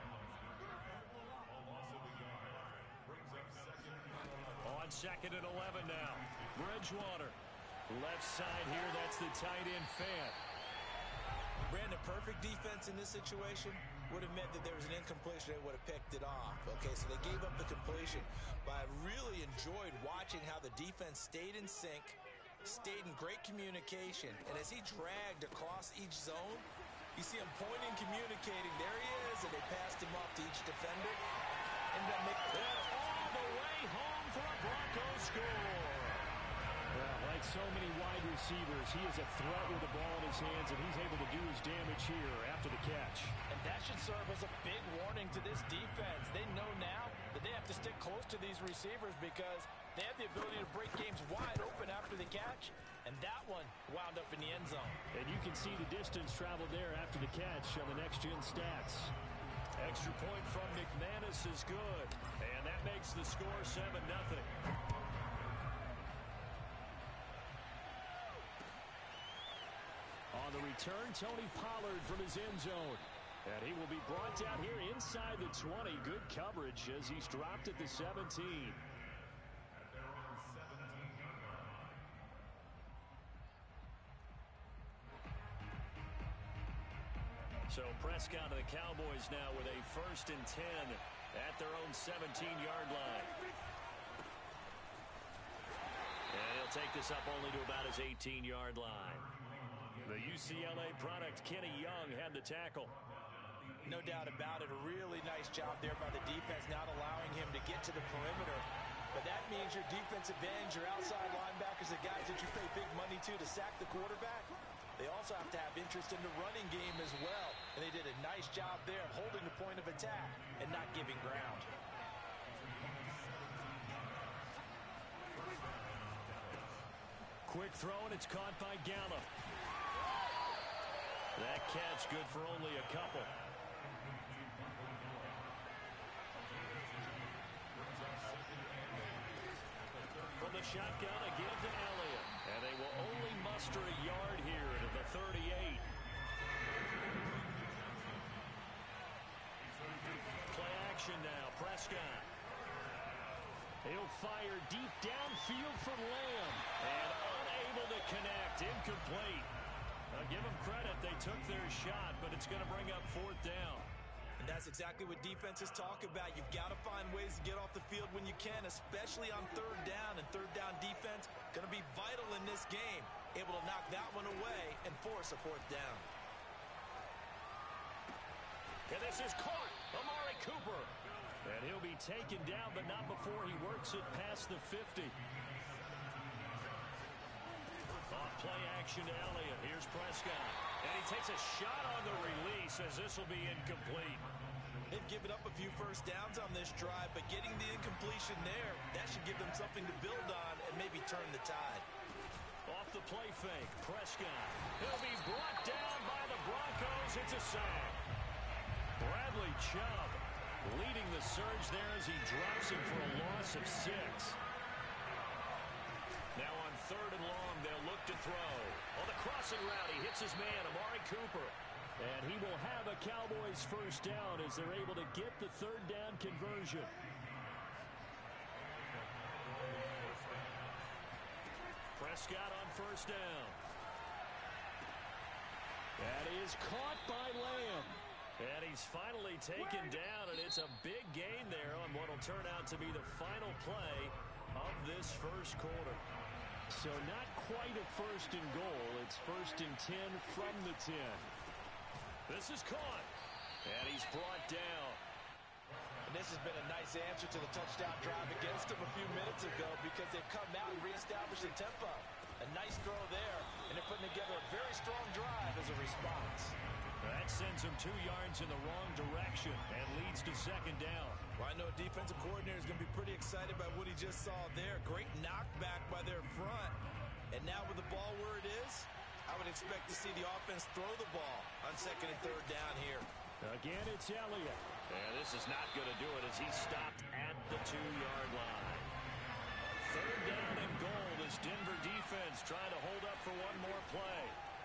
Speaker 3: On second and eleven now. Bridgewater. Left side here, that's the tight end fan.
Speaker 2: Brandon, perfect defense in this situation would have meant that there was an incompletion. They would have picked it off. Okay, so they gave up the completion. But I really enjoyed watching how the defense stayed in sync, stayed in great communication. And as he dragged across each zone, you see him pointing, communicating. There he is, and they passed him off to each defender. Ended up making
Speaker 3: it all the way home for a Broncos score. Well, like so many wide receivers, he is a threat with the ball in his hands, and he's able to do his damage here after the catch.
Speaker 5: And that should serve as a big warning to this defense. They know now that they have to stick close to these receivers because they have the ability to break games wide open after the catch, and that one wound up in the end zone.
Speaker 3: And you can see the distance traveled there after the catch on the next-gen stats. Extra point from McManus is good, and that makes the score seven nothing. On the return, Tony Pollard from his end zone. And he will be brought down here inside the twenty. Good coverage as he's dropped at the seventeen. So Prescott and the Cowboys now with a first and ten at their own seventeen-yard line. And he'll take this up only to about his eighteen-yard line. The U C L A product, Kenny Young, had the tackle.
Speaker 2: No doubt about it. A really nice job there by the defense, not allowing him to get to the perimeter. But that means your defensive ends, your outside linebackers, the guys that you pay big money to to sack the quarterback, they also have to have interest in the running game as well. And they did a nice job there of holding the point of attack and not giving ground.
Speaker 3: Quick throw, and it's caught by Gallup. That catch good for only a couple. From the shotgun, again to Elliott. And they will only muster a yard here to the thirty-eight. Play action now, Prescott. He'll fire deep downfield for Lamb. And unable to connect, incomplete. Now give them credit, they took their shot, but it's going to bring up fourth down.
Speaker 2: And that's exactly what defenses talk about. You've got to find ways to get off the field when you can, especially on third down. And third down defense going to be vital in this game. Able to knock that one away and force a fourth down.
Speaker 3: And this is caught. Amari Cooper. And he'll be taken down, but not before he works it past the fifty. play action to Elliott. Here's Prescott. And he takes a shot on the release as this will be incomplete.
Speaker 2: They've given up a few first downs on this drive, but getting the incompletion there, that should give them something to build on and maybe turn the tide.
Speaker 3: Off the play fake, Prescott. He'll be brought down by the Broncos. It's a sack. Bradley Chubb leading the surge there as he drops him for a loss of six. Now on third and long, they'll look to throw. On the crossing route, he hits his man, Amari Cooper. And he will have a Cowboys first down as they're able to get the third down conversion. Prescott on first down. That is caught by Lamb. And he's finally taken down, and it's a big gain there on what will turn out to be the final play of this first quarter. So not quite a first and goal. It's first and ten from the ten. This is caught, and he's brought down.
Speaker 2: And this has been a nice answer to the touchdown drive against them a few minutes ago because they've come out and reestablished the tempo. A nice throw there, and they're putting together a very strong drive as a response.
Speaker 3: That sends him two yards in the wrong direction and leads to second down.
Speaker 2: Well, I know a defensive coordinator is going to be pretty excited about what he just saw there. Great knockback by their front. And now with the ball where it is, I would expect to see the offense throw the ball on second and third down here.
Speaker 3: Again, it's Elliott. And this is not going to do it as he stopped at the two-yard line. Third down and goal. This Denver defense trying to hold up for one more play.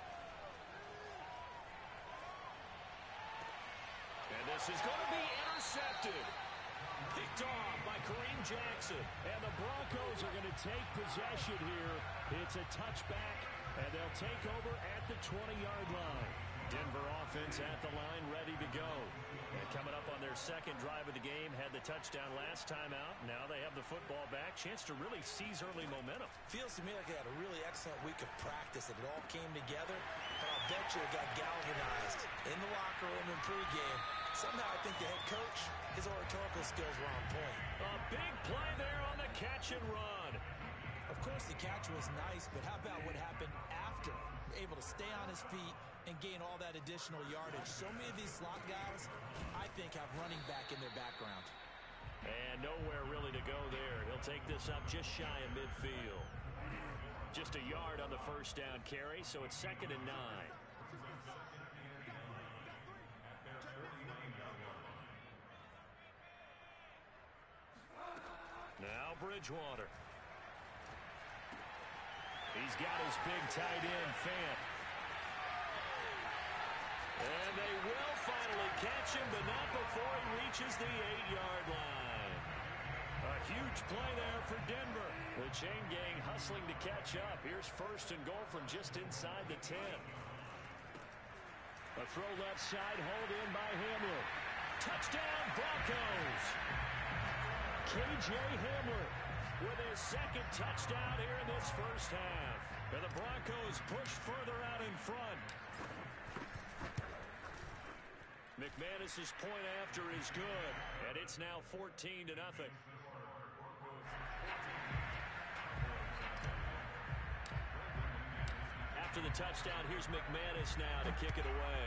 Speaker 3: And this is going to be intercepted. Picked off by Kareem Jackson. And the Broncos are going to take possession here. It's a touchback, and they'll take over at the twenty-yard line. Denver offense at the line, ready to go. And coming up on their second drive of the game, had the touchdown last time out. Now they have the football back. Chance to really seize early momentum.
Speaker 2: Feels to me like they had a really excellent week of practice, that it all came together. But I'll bet you it got galvanized in the locker room in pregame. Somehow I think the head coach, his oratorical skills were on point.
Speaker 3: A big play there on the catch and run.
Speaker 2: Of course, the catch was nice, but how about what happened after? Able to stay on his feet and gain all that additional yardage. So many of these slot guys, I think, have running back in their background.
Speaker 3: And nowhere really to go there. He'll take this up just shy of midfield. Just a yard on the first down carry, so it's second and nine. Now Bridgewater. He's got his big tight end, Fant. And they will finally catch him, but not before he reaches the eight-yard line. A huge play there for Denver. The chain gang hustling to catch up. Here's first and goal from just inside the ten. A throw left side, hauled in by Hamler. Touchdown, Broncos! K J Hamler with his second touchdown here in this first half. And the Broncos push further out in front. McManus's point after is good, and it's now fourteen to nothing. After the touchdown, here's McManus now to kick it away.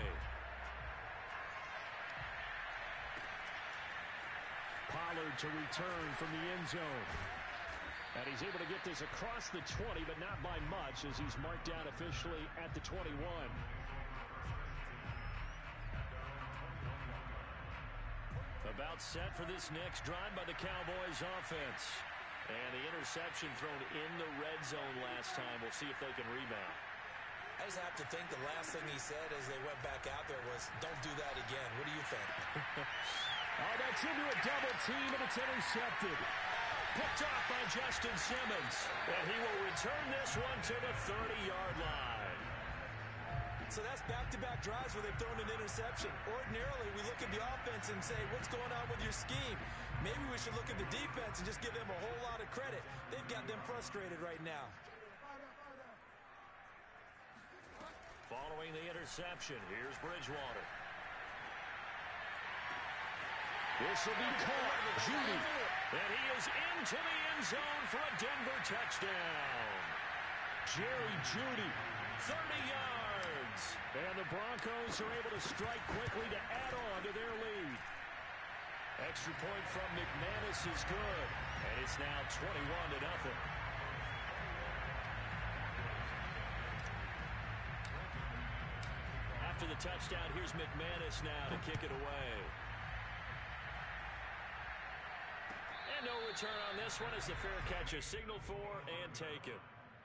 Speaker 3: Pollard to return from the end zone. And he's able to get this across the twenty, but not by much, as he's marked down officially at the twenty-one. About set for this next drive by the Cowboys offense. And the interception thrown in the red zone last time. We'll see if they can rebound.
Speaker 2: I just have to think the last thing he said as they went back out there was, don't do that again. What do you think?
Speaker 3: Oh, that's into a double team, and it's intercepted. Picked off by Justin Simmons. And he will return this one to the thirty-yard line.
Speaker 2: So that's back-to-back drives where they've thrown an interception. Ordinarily, we look at the offense and say, what's going on with your scheme? Maybe we should look at the defense and just give them a whole lot of credit. They've got them frustrated right now.
Speaker 3: Following the interception, here's Bridgewater. This will be caught. Judy. And he is into the end zone for a Denver touchdown. Jerry Jeudy, thirty yards. And the Broncos are able to strike quickly to add on to their lead. Extra point from McManus is good. And it's now twenty-one to nothing. After the touchdown, here's McManus now to kick it away. And no return on this one as the fair catch is signaled for and taken.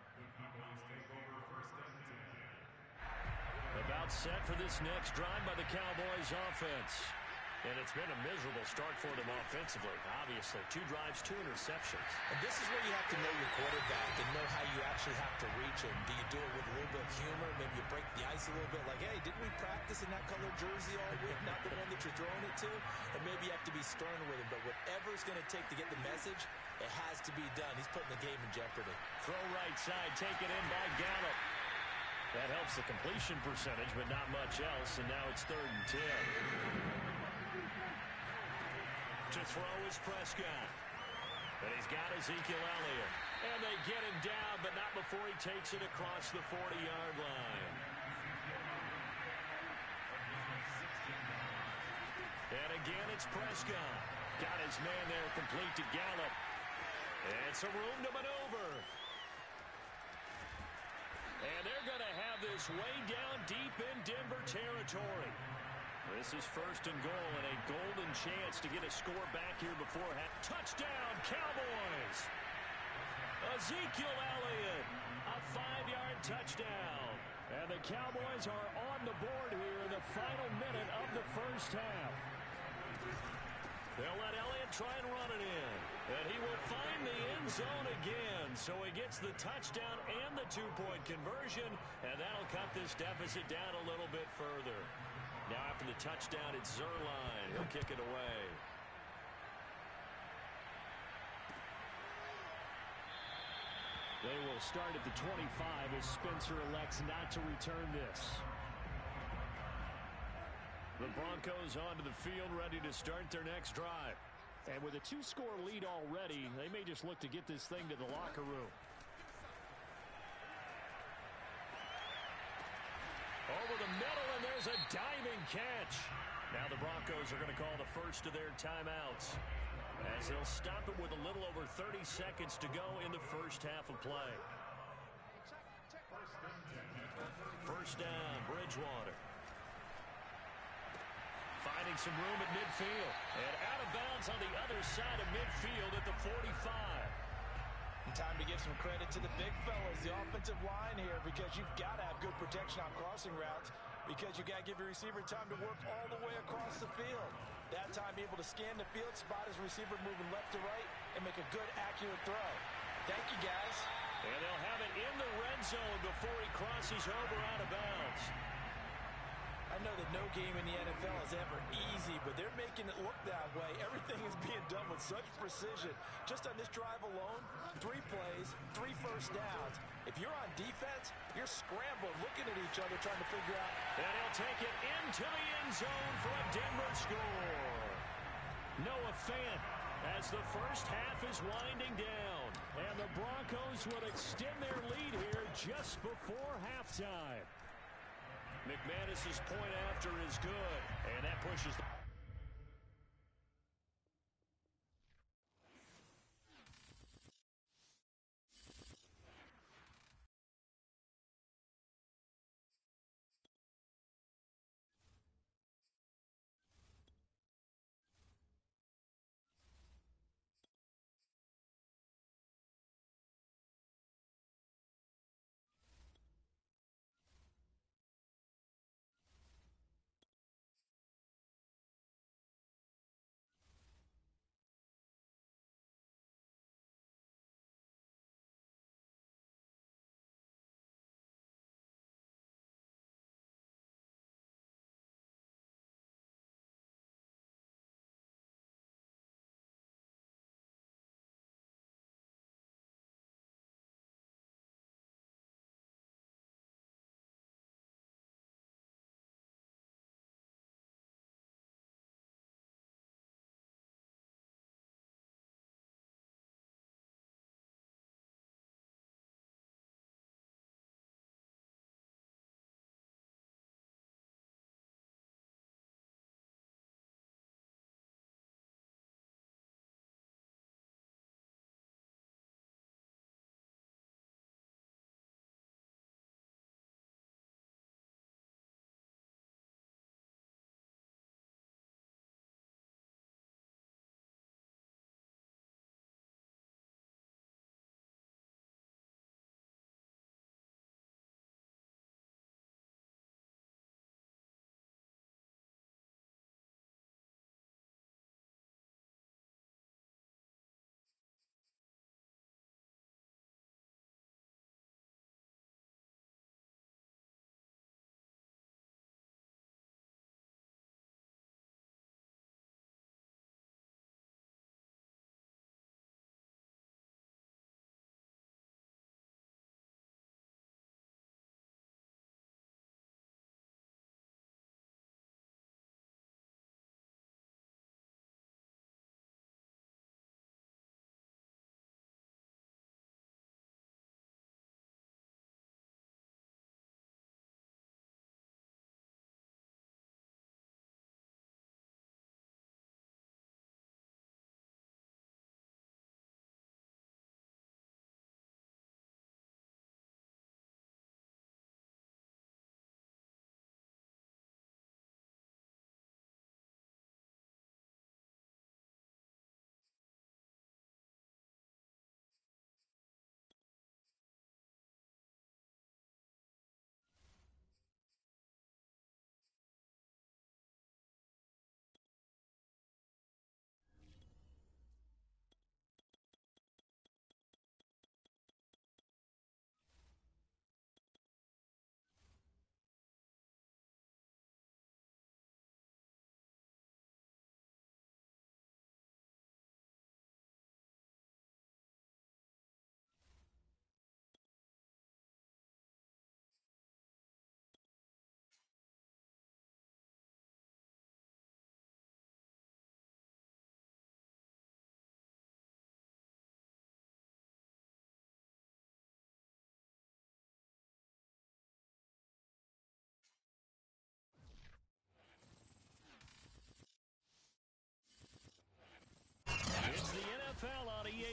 Speaker 3: About set for this next drive by the Cowboys offense. And it's been a miserable start for them offensively, obviously. Two drives, two interceptions.
Speaker 2: And this is where you have to know your quarterback and know how you actually have to reach him. Do you do it with a little bit of humor? Maybe you break the ice a little bit like, hey, didn't we practice in that color jersey all week, not the one that you're throwing it to? And maybe you have to be stern with him. But whatever it's going to take to get the message, it has to be done. He's putting the game in jeopardy.
Speaker 3: Throw right side, taken in by Gallup. That helps the completion percentage, but not much else. And now it's third and ten. To throw is Prescott. But he's got Ezekiel Elliott. And they get him down, but not before he takes it across the forty-yard line. And again, it's Prescott. Got his man there complete to Gallup. And some room to maneuver. And they're going to have this way down deep in Denver territory. This is first and goal and a golden chance to get a score back here before half. Touchdown, Cowboys! Ezekiel Elliott, a five-yard touchdown. And the Cowboys are on the board here in the final minute of the first half. They'll let Elliott try and run it in. And he will find the end zone again. So he gets the touchdown and the two-point conversion. And that'll cut this deficit down a little bit further. Now after the touchdown, it's Zuerlein. He'll kick it away. They will start at the twenty-five as Spencer elects not to return this. The Broncos onto the field ready to start their next drive. And with a two-score lead already, they may just look to get this thing to the locker room. Over the middle, and there's a diving catch. Now the Broncos are going to call the first of their timeouts as they'll stop it with a little over thirty seconds to go in the first half of play. First down, Bridgewater. Finding some room at midfield. And out of bounds on the other side of midfield at the forty-five.
Speaker 5: Time to give some credit to the big fellas, the offensive line here, because you've got to have good protection on crossing routes, because you've got to give your receiver time to work all the way across the field. That time, be able to scan the field, spot his receiver moving left to right, and make a good, accurate throw. Thank you, guys.
Speaker 3: And they'll have it in the red zone before he crosses over out of bounds.
Speaker 5: I know that no game in the N F L is ever easy, but they're making it look that way. Everything is being done with such precision. Just on this drive alone, three plays, three first downs. If you're on defense, you're scrambling, looking at each other, trying to figure out.
Speaker 3: And he'll take it into the end zone for a Denver score. Noah Fant as the first half is winding down. And the Broncos will extend their lead here just before halftime. McManus's point after is good, and that pushes the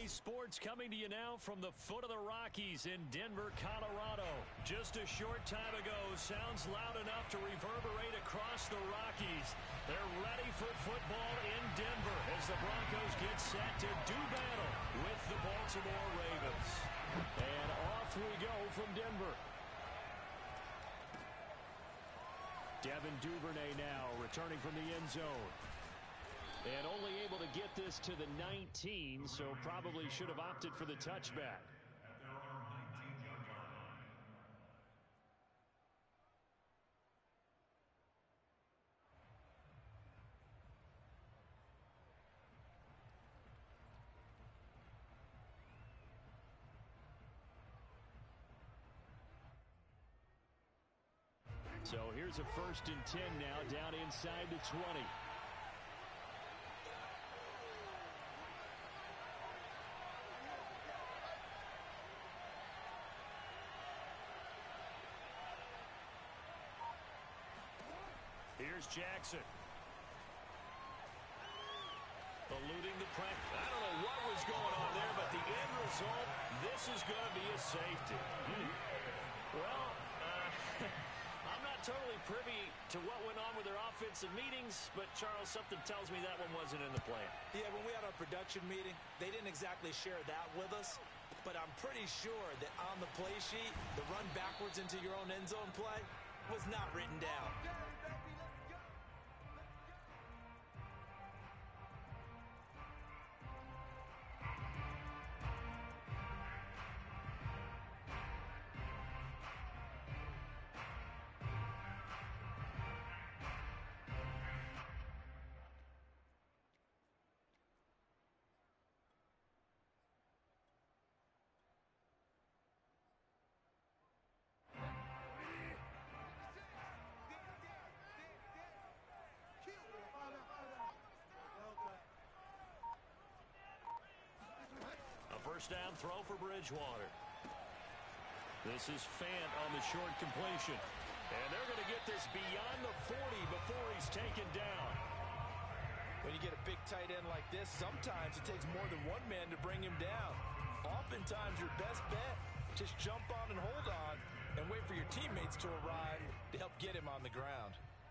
Speaker 3: Base Sports coming to you now from the foot of the Rockies in Denver, Colorado. Just a short time ago, sounds loud enough to reverberate across the Rockies. They're ready for football in Denver as the Broncos get set to do battle with the Baltimore Ravens. And off we go from Denver. Devin Duvernay now returning from the end zone. And only able to get this to the nineteen, so probably should have opted for the touchback. So here's a first and ten now down inside the twenty. Here's Jackson. Eluding the pressure. I don't know what was going on there, but the end result, this is going to be a safety. Hmm. Well, uh, I'm not totally privy to what went on with their offensive meetings, but Charles, something tells me that one wasn't in the plan.
Speaker 2: Yeah, when we had our production meeting, they didn't exactly share that with us, but I'm pretty sure that on the play sheet, the run backwards into your own end zone play was not written down.
Speaker 3: First down throw for Bridgewater. This is Fant on the short completion. And they're going to get this beyond the forty before he's taken down.
Speaker 5: When you get a big tight end like this, sometimes it takes more than one man to bring him down. Oftentimes your best bet, just jump on and hold on and wait for your teammates to arrive to help get him on the ground.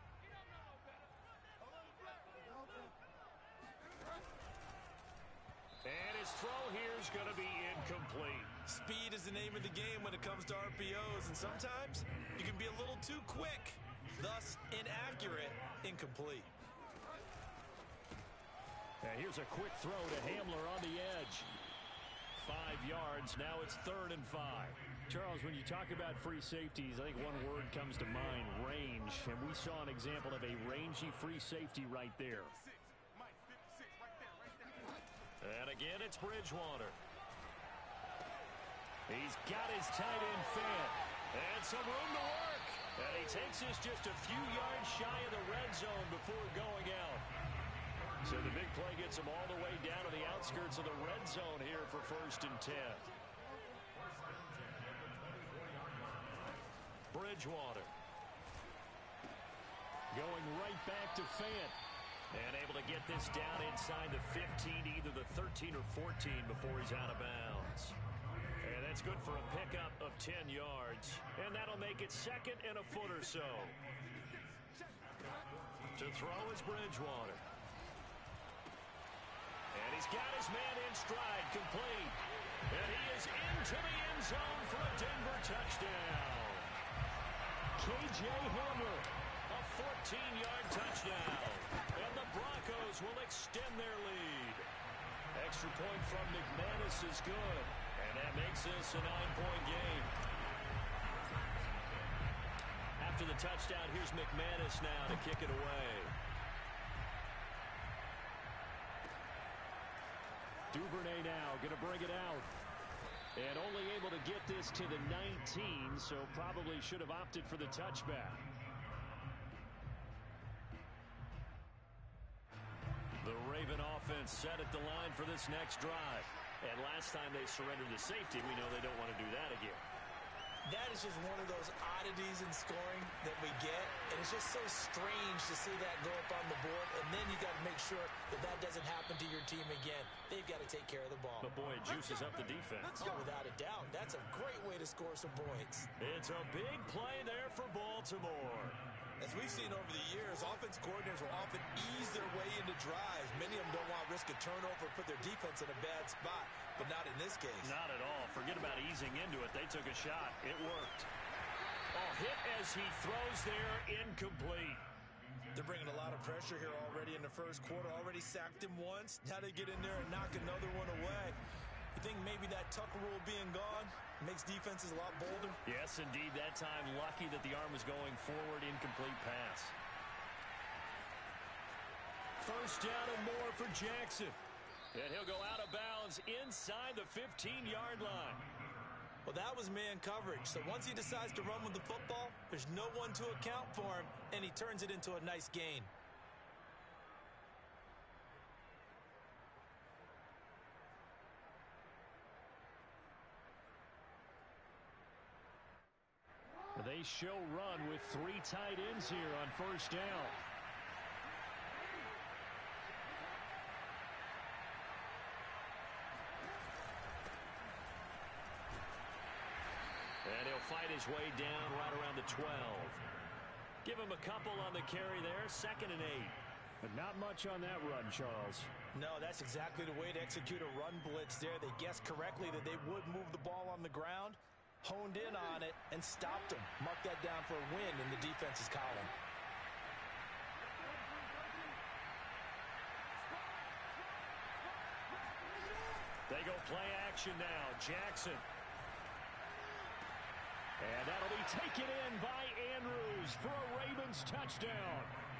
Speaker 3: And his throw here is going to be incomplete.
Speaker 2: Speed is the name of the game when it comes to R P Os, and sometimes you can be a little too quick, thus inaccurate, incomplete.
Speaker 3: And here's a quick throw to Hamler on the edge. Five yards, now it's third and five. Charles, when you talk about free safeties, I think one word comes to mind, range. And we saw an example of a rangy free safety right there. And again, it's Bridgewater. He's got his tight end Fant. And some room to work. And he takes us just a few yards shy of the red zone before going out. So the big play gets him all the way down to the outskirts of the red zone here for first and ten. Bridgewater. Going right back to Fant. And able to get this down inside the fifteen, either the thirteen or fourteen before he's out of bounds. And that's good for a pickup of ten yards. And that'll make it second and a foot or so. To throw is Bridgewater. And he's got his man in stride, complete. And he is into the end zone for a Denver touchdown. K J Hamler, a fourteen-yard touchdown. And the Broncos will extend their lead. Extra point from McManus is good. And that makes this a nine-point game. After the touchdown, here's McManus now to kick it away. Duvernay now going to bring it out. And only able to get this to the nineteen, so probably should have opted for the touchback. The Raven offense set at the line for this next drive. And last time they surrendered the safety, we know they don't want to do that again.
Speaker 2: That is just one of those oddities in scoring that we get, and it's just so strange to see that go up on the board, and then you got to make sure that that doesn't happen to your team again. They've got to take care of the ball.
Speaker 1: But boy, it juices up the defense.
Speaker 2: Oh, without a doubt. That's a great way to score some points.
Speaker 1: It's a big play there for Baltimore.
Speaker 2: As we've seen over the years, offense coordinators will often ease their way into drives. Many of them don't want to risk a turnover, put their defense in a bad spot, but not in this case.
Speaker 1: Not at all. Forget about easing into it. They took a shot. It worked. Oh, hit as he throws there, incomplete.
Speaker 2: They're bringing a lot of pressure here already in the first quarter. Already sacked him once. Now they get in there and knock another one away. You think maybe that Tucker rule being gone makes defenses a lot bolder?
Speaker 1: Yes, indeed. That time, lucky that the arm was going forward. Incomplete pass. First down and more for Jackson. And he'll go out of bounds inside the fifteen-yard line.
Speaker 2: Well, that was man coverage. So once he decides to run with the football, there's no one to account for him, and he turns it into a nice gain.
Speaker 1: They show run with three tight ends here on first down. And he'll fight his way down right around the twelve. Give him a couple on the carry there, second and eight. But not much on that run, Charles.
Speaker 2: No, that's exactly the way to execute a run blitz there. They guessed correctly that they would move the ball on the ground, honed in on it, and stopped him. Mark that down for a win in the defense's column.
Speaker 1: They go play action now. Jackson. And that'll be taken in by Andrews for a Ravens touchdown.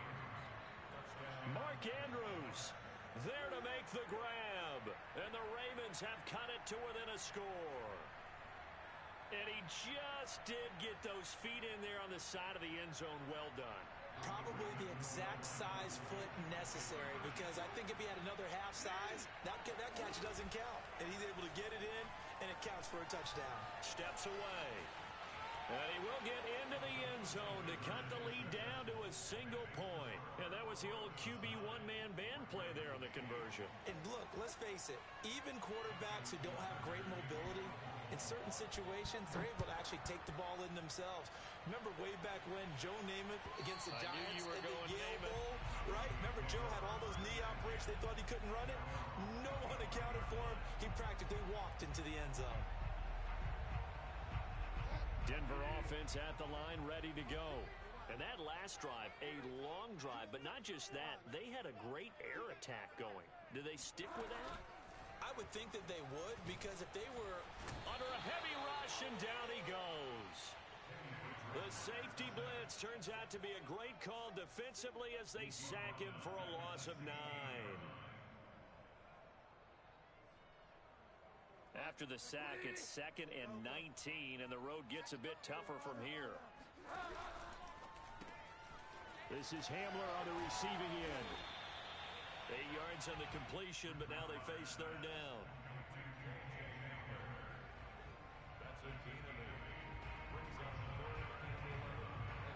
Speaker 1: Mark Andrews there to make the grab. And the Ravens have cut it to within a score. And he just did get those feet in there on the side of the end zone. Well done.
Speaker 2: Probably the exact size foot necessary, because I think if he had another half size, that, that catch doesn't count. And he's able to get it in, and it counts for a touchdown.
Speaker 1: Steps away. And he will get into the end zone to cut the lead down to a single point. And that was the old Q B one-man band play there on the conversion.
Speaker 2: And look, let's face it, even quarterbacks who don't have great mobility, in certain situations, they're able to actually take the ball in themselves. Remember way back when Joe Namath against the
Speaker 1: I
Speaker 2: Giants
Speaker 1: knew you were
Speaker 2: in the
Speaker 1: going
Speaker 2: Yale
Speaker 1: Namath.
Speaker 2: Bowl, right? Remember Joe had all those knee operations. They thought he couldn't run it. No one accounted for him. He practically walked into the end zone.
Speaker 1: Denver offense at the line, ready to go. And that last drive, a long drive, but not just that. They had a great air attack going. Do they stick with that?
Speaker 2: I would think that they would, because if they were
Speaker 1: under a heavy rush, and down he goes. The safety blitz turns out to be a great call defensively as they sack him for a loss of nine. After the sack, it's second and nineteen, and the road gets a bit tougher from here. This is Hamler on the receiving end. Eight yards on the completion, but now they face third down.
Speaker 4: That's a gain of eight. Brings up third and eleven.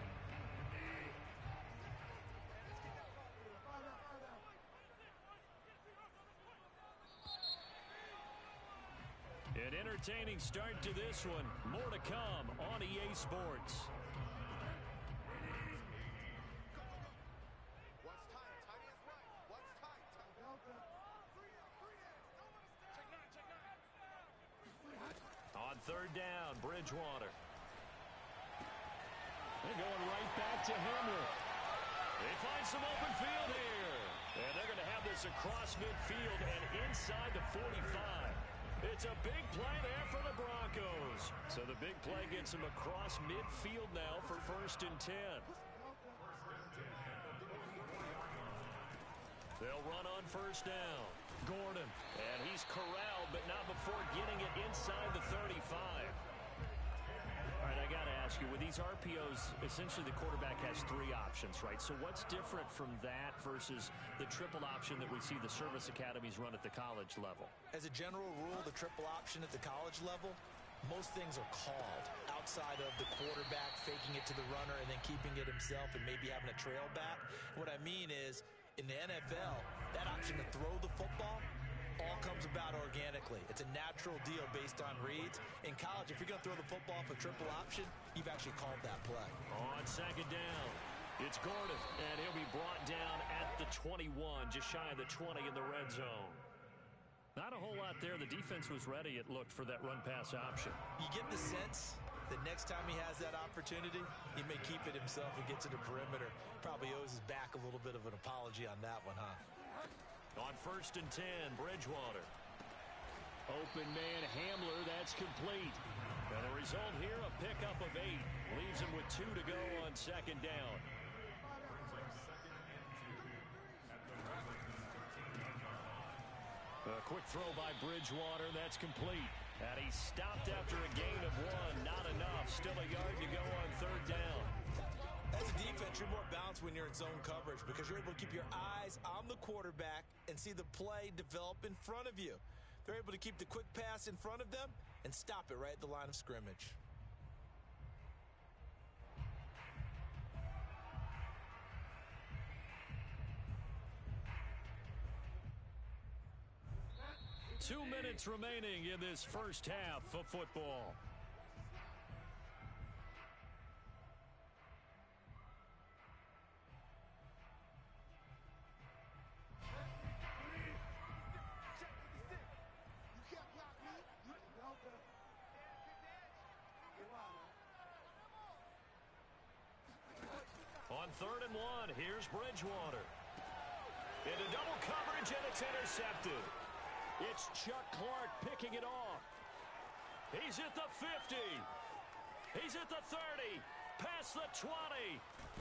Speaker 1: An entertaining start to this one. More to come on E A Sports. On third down, Bridgewater. They're going right back to Hamler. They find some open field here. And they're going to have this across midfield and inside the forty-five. It's a big play there for the Broncos. So the big play gets them across midfield now for first and ten. They'll run on first down. Gordon. And he's corralled, but not before getting it inside the thirty-five. All right, I got to ask you, with these R P Os, essentially the quarterback has three options, right? So what's different from that versus the triple option that we see the service academies run at the college level?
Speaker 2: As a general rule, the triple option at the college level most things are called outside of the quarterback faking it to the runner and then keeping it himself and maybe having a trail back. What I mean is, in the N F L, that option to throw the football all comes about organically. It's a natural deal based on reads. In college, if you're going to throw the football for triple option, you've actually called that play.
Speaker 1: On second down, it's Gordon, and he'll be brought down at the twenty-one, just shy of the twenty in the red zone. Not a whole lot there. The defense was ready, it looked, for that run-pass option.
Speaker 2: You get the sense that next time he has that opportunity, he may keep it himself and get to the perimeter. Probably owes his back a little bit of an apology on that one, huh?
Speaker 1: On first and ten, Bridgewater. Open man Hamler, that's complete. And the result here, a pickup of eight. Leaves him with two to go on second down. A quick throw by Bridgewater, that's complete. And he stopped after a gain of one. Not enough. Still a yard to go on third down.
Speaker 2: As a defense, you're more balanced when you're in zone coverage because you're able to keep your eyes on the quarterback and see the play develop in front of you. They're able to keep the quick pass in front of them and stop it right at the line of scrimmage.
Speaker 1: Two minutes remaining in this first half of football. On third and one, here's Bridgewater. Into double coverage, and it's intercepted. It's Chuck Clark picking it off. He's at the fifty. He's at the thirty. Past the twenty.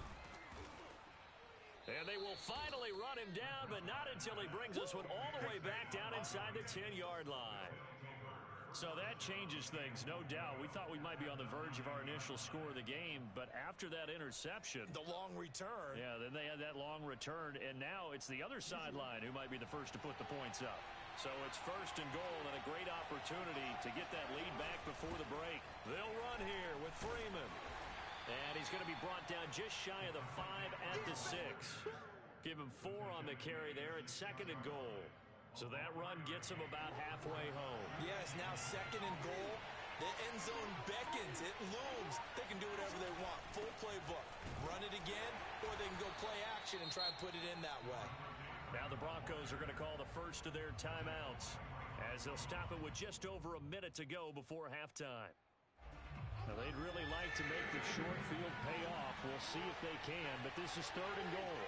Speaker 1: And they will finally run him down, but not until he brings this one all the way back down inside the ten-yard line. So that changes things, no doubt. We thought we might be on the verge of our initial score of the game, but after that interception...
Speaker 2: The long return.
Speaker 1: Yeah, then they had that long return, and now it's the other sideline who might be the first to put the points up. So it's first and goal and a great opportunity to get that lead back before the break. They'll run here with Freeman. And he's going to be brought down just shy of the five at the six. Give him four on the carry there at second and goal. So that run gets him about halfway home.
Speaker 2: Yes, now second and goal. The end zone beckons. It looms. They can do whatever they want. Full playbook. Run it again, or they can go play action and try and put it in that way.
Speaker 1: Now the Broncos are going to call the first of their timeouts as they'll stop it with just over a minute to go before halftime. Now they'd really like to make the short field pay off. We'll see if they can, but this is third and goal.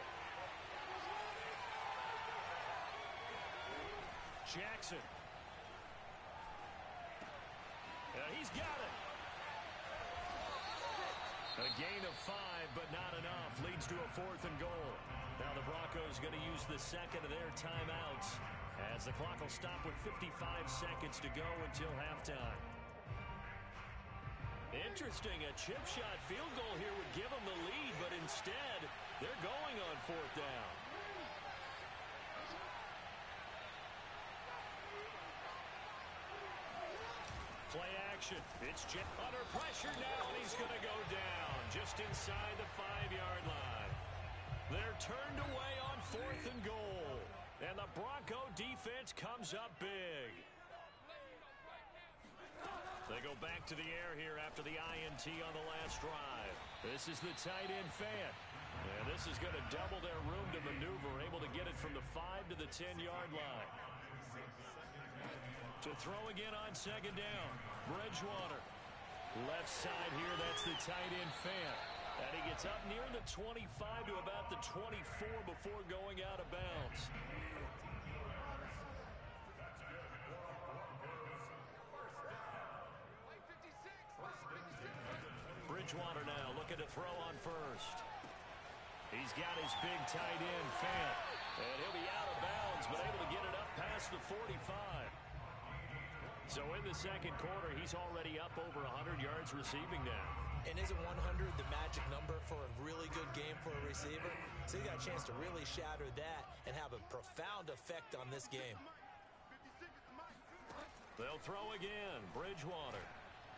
Speaker 1: Jackson. Uh, he's got it. A gain of five, but not enough. Leads to a fourth and goal. Now the Broncos going to use the second of their timeouts as the clock will stop with fifty-five seconds to go until halftime. Interesting, a chip shot field goal here would give them the lead, but instead they're going on fourth down. Play action. It's Jet under pressure now, and he's going to go down just inside the five-yard line. They're turned away on fourth and goal, and the Bronco defense comes up big. They go back to the air here after the I N T on the last drive. This is the tight end Fant. And this is going to double their room to maneuver, able to get it from the five to the ten-yard line. To throw again on second down, Bridgewater. Left side here, that's the tight end Fant. And he gets up near the twenty-five to about the twenty-four before going out of bounds. Bridgewater now looking to throw on first. He's got his big tight end Fant. And he'll be out of bounds, but able to get it up past the forty-five. So in the second quarter, he's already up over one hundred yards receiving now.
Speaker 2: And isn't one hundred the magic number for a really good game for a receiver? So he got a chance to really shatter that and have a profound effect on this game.
Speaker 1: They'll throw again. Bridgewater.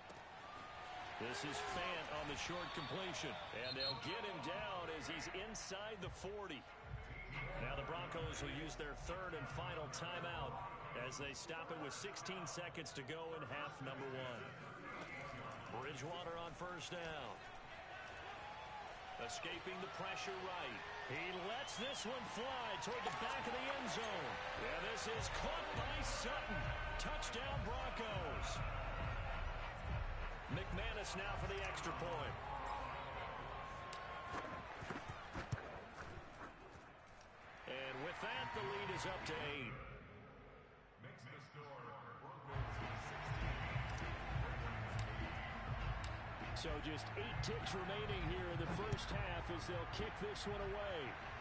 Speaker 3: This is Fant on the short completion. And they'll get him down as he's inside the forty. Now the Broncos will use their third and final timeout as they stop it with sixteen seconds to go in half number one. Bridgewater on first down. Escaping the pressure right. He lets this one fly toward the back of the end zone. And this is caught by Sutton. Touchdown Broncos. McManus now for the extra point. And with that, the lead is up to eight.
Speaker 4: Makes the score Broncos sixteen.
Speaker 3: So just eight ticks remaining here in the first half as they'll kick this one away.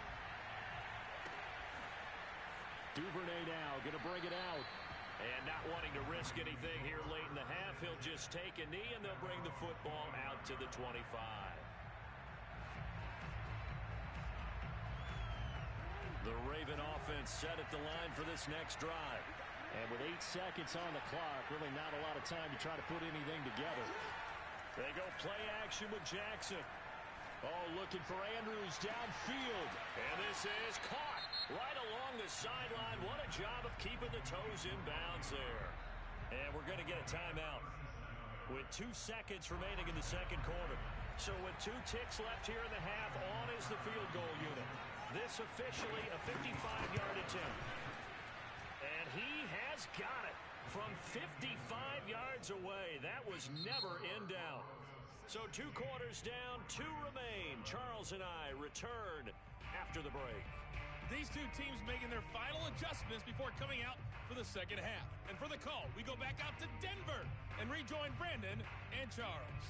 Speaker 3: Duvernay now going to bring it out. And not wanting to risk anything here late in the half, he'll just take a knee and they'll bring the football out to the twenty-five. The Raven offense set at the line for this next drive. And with eight seconds on the clock, really not a lot of time to try to put anything together. They go play action with Jackson. Oh, looking for Andrews downfield. And this is caught right along the sideline. What a job of keeping the toes in bounds there. And we're going to get a timeout with two seconds remaining in the second quarter. So with two ticks left here in the half, on is the field goal unit. This officially a fifty-five-yard attempt. And he has got it from fifty-five yards away. That was never in doubt. So two quarters down, two remain. Charles and I return after the break.
Speaker 6: These two teams making their final adjustments before coming out for the second half. And for the call, we go back out to Denver and rejoin Brandon and Charles.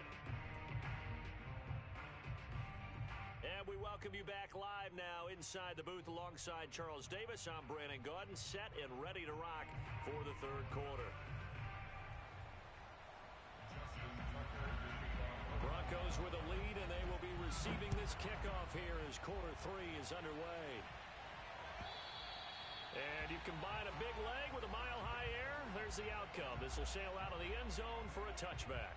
Speaker 3: And we welcome you back live now inside the booth alongside Charles Davis. I'm Brandon Gaudin, set and ready to rock for the third quarter. Broncos with a lead, and they will be receiving this kickoff here as quarter three is underway. And you combine a big leg with a mile-high air, there's the outcome. This will sail out of the end zone for a touchback.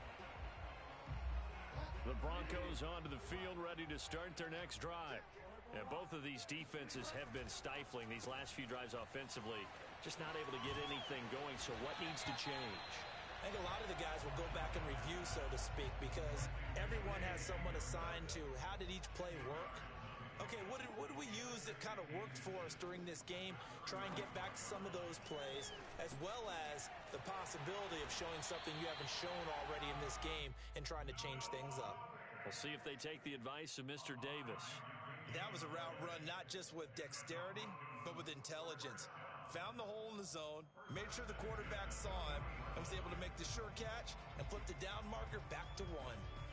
Speaker 3: The Broncos onto the field ready to start their next drive. And both of these defenses have been stifling these last few drives offensively. Just not able to get anything going, so what needs to change?
Speaker 2: I think a lot of the guys will go back and review, so to speak, because everyone has someone assigned to how did each play work. Okay, what did, what did we use that kind of worked for us during this game? Try and get back to some of those plays, as well as the possibility of showing something you haven't shown already in this game and trying to change things up.
Speaker 3: We'll see if they take the advice of Mister Davis.
Speaker 2: That was a route run not just with dexterity, but with intelligence. Found the hole in the zone, made sure the quarterback saw him, and was able to make the sure catch and flip the down marker back to one.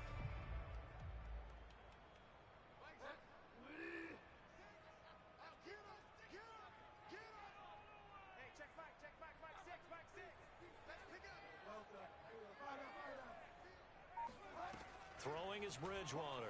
Speaker 3: Throwing is Bridgewater.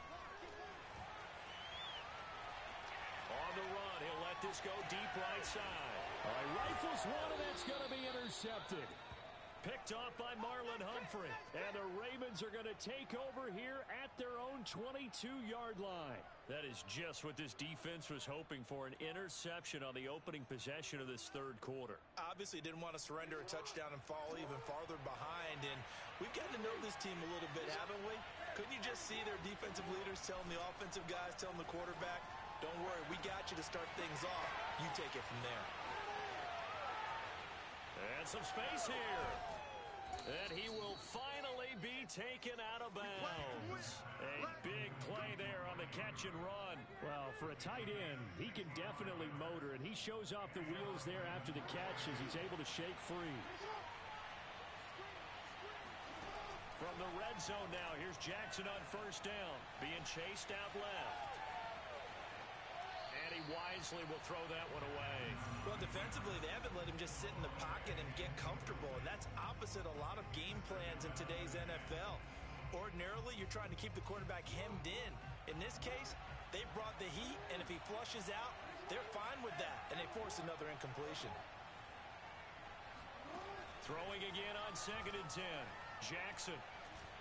Speaker 3: On the run, he'll let this go deep right side. All right, rifles one, and that's going to be intercepted. Picked off by Marlon Humphrey. And the Ravens are going to take over here at their own twenty-two-yard line. That is just what this defense was hoping for, an interception on the opening possession of this third quarter.
Speaker 2: Obviously didn't want to surrender a touchdown and fall even farther behind. And we've gotten to know this team a little bit, haven't we? Couldn't you just see their defensive leaders telling the offensive guys, telling the quarterback, don't worry, we got you to start things off. You take it from there.
Speaker 3: And some space here. And he will finally be taken out of bounds. A big play there on the catch and run. Well, for a tight end, he can definitely motor, and he shows off the wheels there after the catch as he's able to shake free. From the red zone now, here's Jackson on first down, being chased out left. And he wisely will throw that one away.
Speaker 2: Well, defensively, they haven't let him just sit in the pocket and get comfortable, and that's opposite a lot of game plans in today's N F L. Ordinarily, you're trying to keep the quarterback hemmed in. In this case, they brought the heat, and if he flushes out, they're fine with that, and they force another incompletion.
Speaker 3: Throwing again on second and ten. Jackson.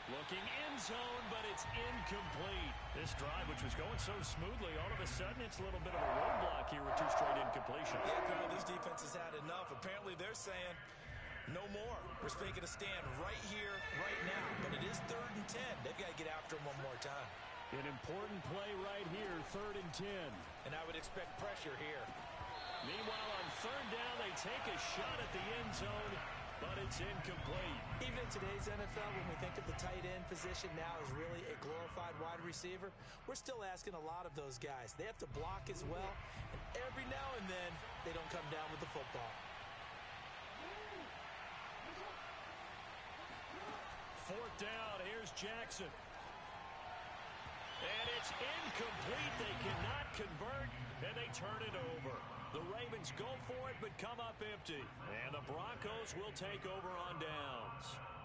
Speaker 3: Looking in zone, but it's incomplete. This drive, which was going so smoothly, all of a sudden it's a little bit of a roadblock here with two straight incompletions.
Speaker 2: Yeah, apparently this defense has had enough. Apparently they're saying no more. We're making a stand right here, right now. But it is third and ten. They've got to get after him one more time.
Speaker 3: An important play right here, third and ten.
Speaker 2: And I would expect pressure here.
Speaker 3: Meanwhile, on third down, they take a shot at the end zone, but it's incomplete.
Speaker 2: Even in today's N F L, when we think of the tight end position now as really a glorified wide receiver, we're still asking a lot of those guys. They have to block as well, and every now and then, they don't come down with the football.
Speaker 3: Fourth down, here's Jackson. And it's incomplete. They cannot convert, and they turn it over. The Ravens go for it, but come up empty. And the Broncos will take over on downs.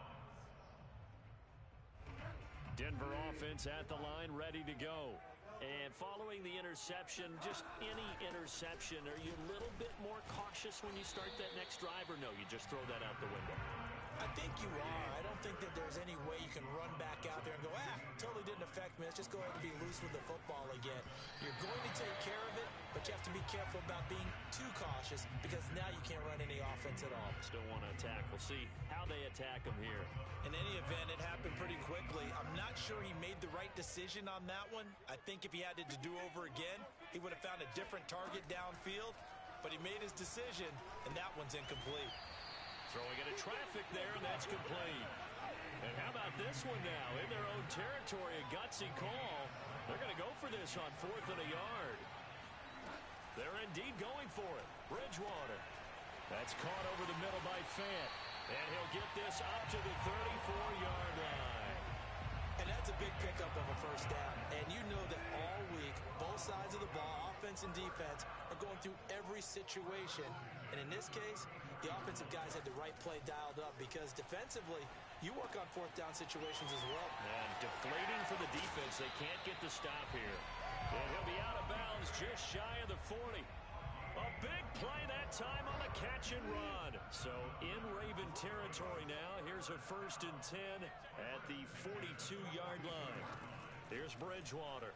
Speaker 3: Denver offense at the line, ready to go. And following the interception, just any interception, are you a little bit more cautious when you start that next drive, or no, you just throw that out the window?
Speaker 2: I think you are. I don't think that there's any way you can run back out there and go, ah, totally didn't affect me. Let's just go ahead and be loose with the football again. You're going to take care of it, but you have to be careful about being too cautious because now you can't run any offense at all.
Speaker 3: Still want to attack. We'll see how they attack them here.
Speaker 2: In any event, it happened pretty quickly. I'm not sure he made the right decision on that one. I think if he had it to do over again, he would have found a different target downfield, but he made his decision, and that one's incomplete.
Speaker 3: Throwing into traffic there, and that's complete. And how about this one now? In their own territory, a gutsy call. They're going to go for this on fourth and a yard. They're indeed going for it. Bridgewater. That's caught over the middle by Fant. And he'll get this up to the thirty-four-yard line.
Speaker 2: And that's a big pickup of a first down. And you know that all week, both sides of the ball, offense and defense, are going through every situation. And in this case, the offensive guys had the right play dialed up because defensively, you work on fourth down situations as well.
Speaker 3: And deflating for the defense. They can't get the stop here. And he'll be out of bounds just shy of the forty. A big play that time on the catch and run. So in Raven territory now. Here's a first and ten at the forty-two-yard line. Here's Bridgewater.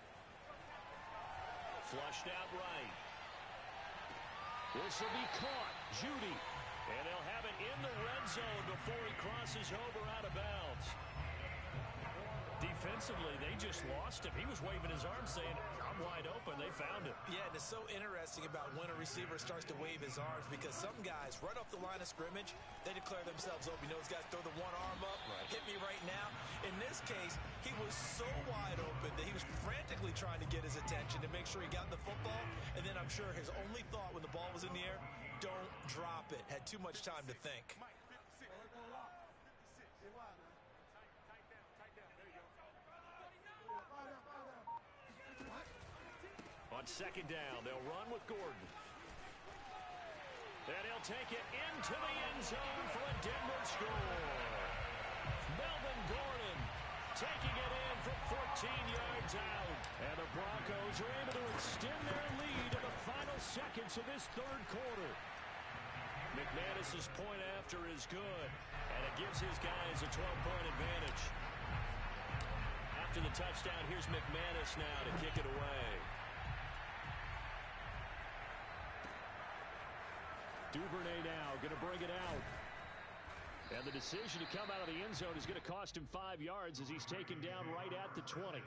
Speaker 3: Flushed out right. This will be caught. Judy. And they'll have it in the red zone before he crosses over out of bounds. Defensively, they just lost him. He was waving his arms saying, I'm wide open. They found him.
Speaker 2: Yeah, and it's so interesting about when a receiver starts to wave his arms because some guys, right off the line of scrimmage, they declare themselves open. You know, those guys throw the one arm up, right. Hit me right now. In this case, he was so wide open that he was frantically trying to get his attention to make sure he got the football. And then I'm sure his only thought when the ball was in the air, don't drop it. Had too much time to think.
Speaker 3: On second down, they'll run with Gordon. And he'll take it into the end zone for a Denver score. Melvin Gordon taking it in from fourteen yards out. And the Broncos are able to extend their lead in the final seconds of this third quarter. McManus's point after is good, and it gives his guys a twelve-point advantage. After the touchdown, here's McManus now to kick it away. Duvernay now going to bring it out. And the decision to come out of the end zone is going to cost him five yards as he's taken down right at the twenty.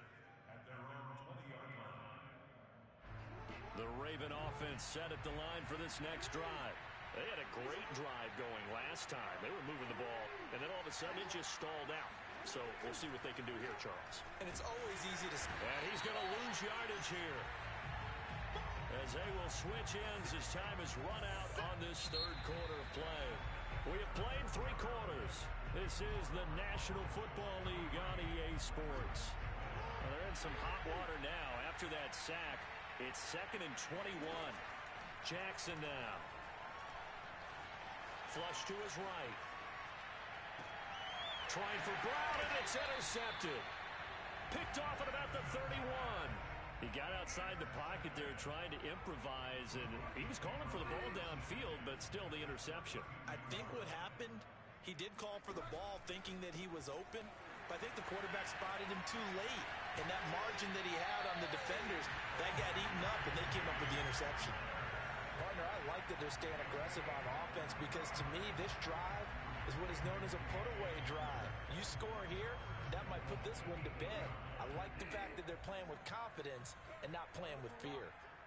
Speaker 3: The Raven offense set at the line for this next drive. They had a great drive going last time. They were moving the ball, and then all of a sudden it just stalled out. So we'll see what they can do here, Charles.
Speaker 2: And it's always easy to...
Speaker 3: And he's going to lose yardage here, as they will switch ends as time is run out on this third quarter of play. We have played three quarters. This is the National Football League on E A Sports. Well, they're in some hot water now. After that sack, it's second and twenty-one. Jackson now. Flush to his right. Trying for Brown, and it's intercepted. Picked off at about the thirty-one. He got outside the pocket there trying to improvise, and he was calling for the ball downfield, but still the interception.
Speaker 2: I think what happened, He did call for the ball thinking that he was open, but I think the quarterback spotted him too late. And that margin that he had on the defenders, that got eaten up, and they came up with the interception.
Speaker 5: Partner, I like that they're staying aggressive on offense because, to me, this drive is what is known as a put-away drive. You score here, that might put this one to bed. I like the fact that they're playing with confidence and not playing with fear.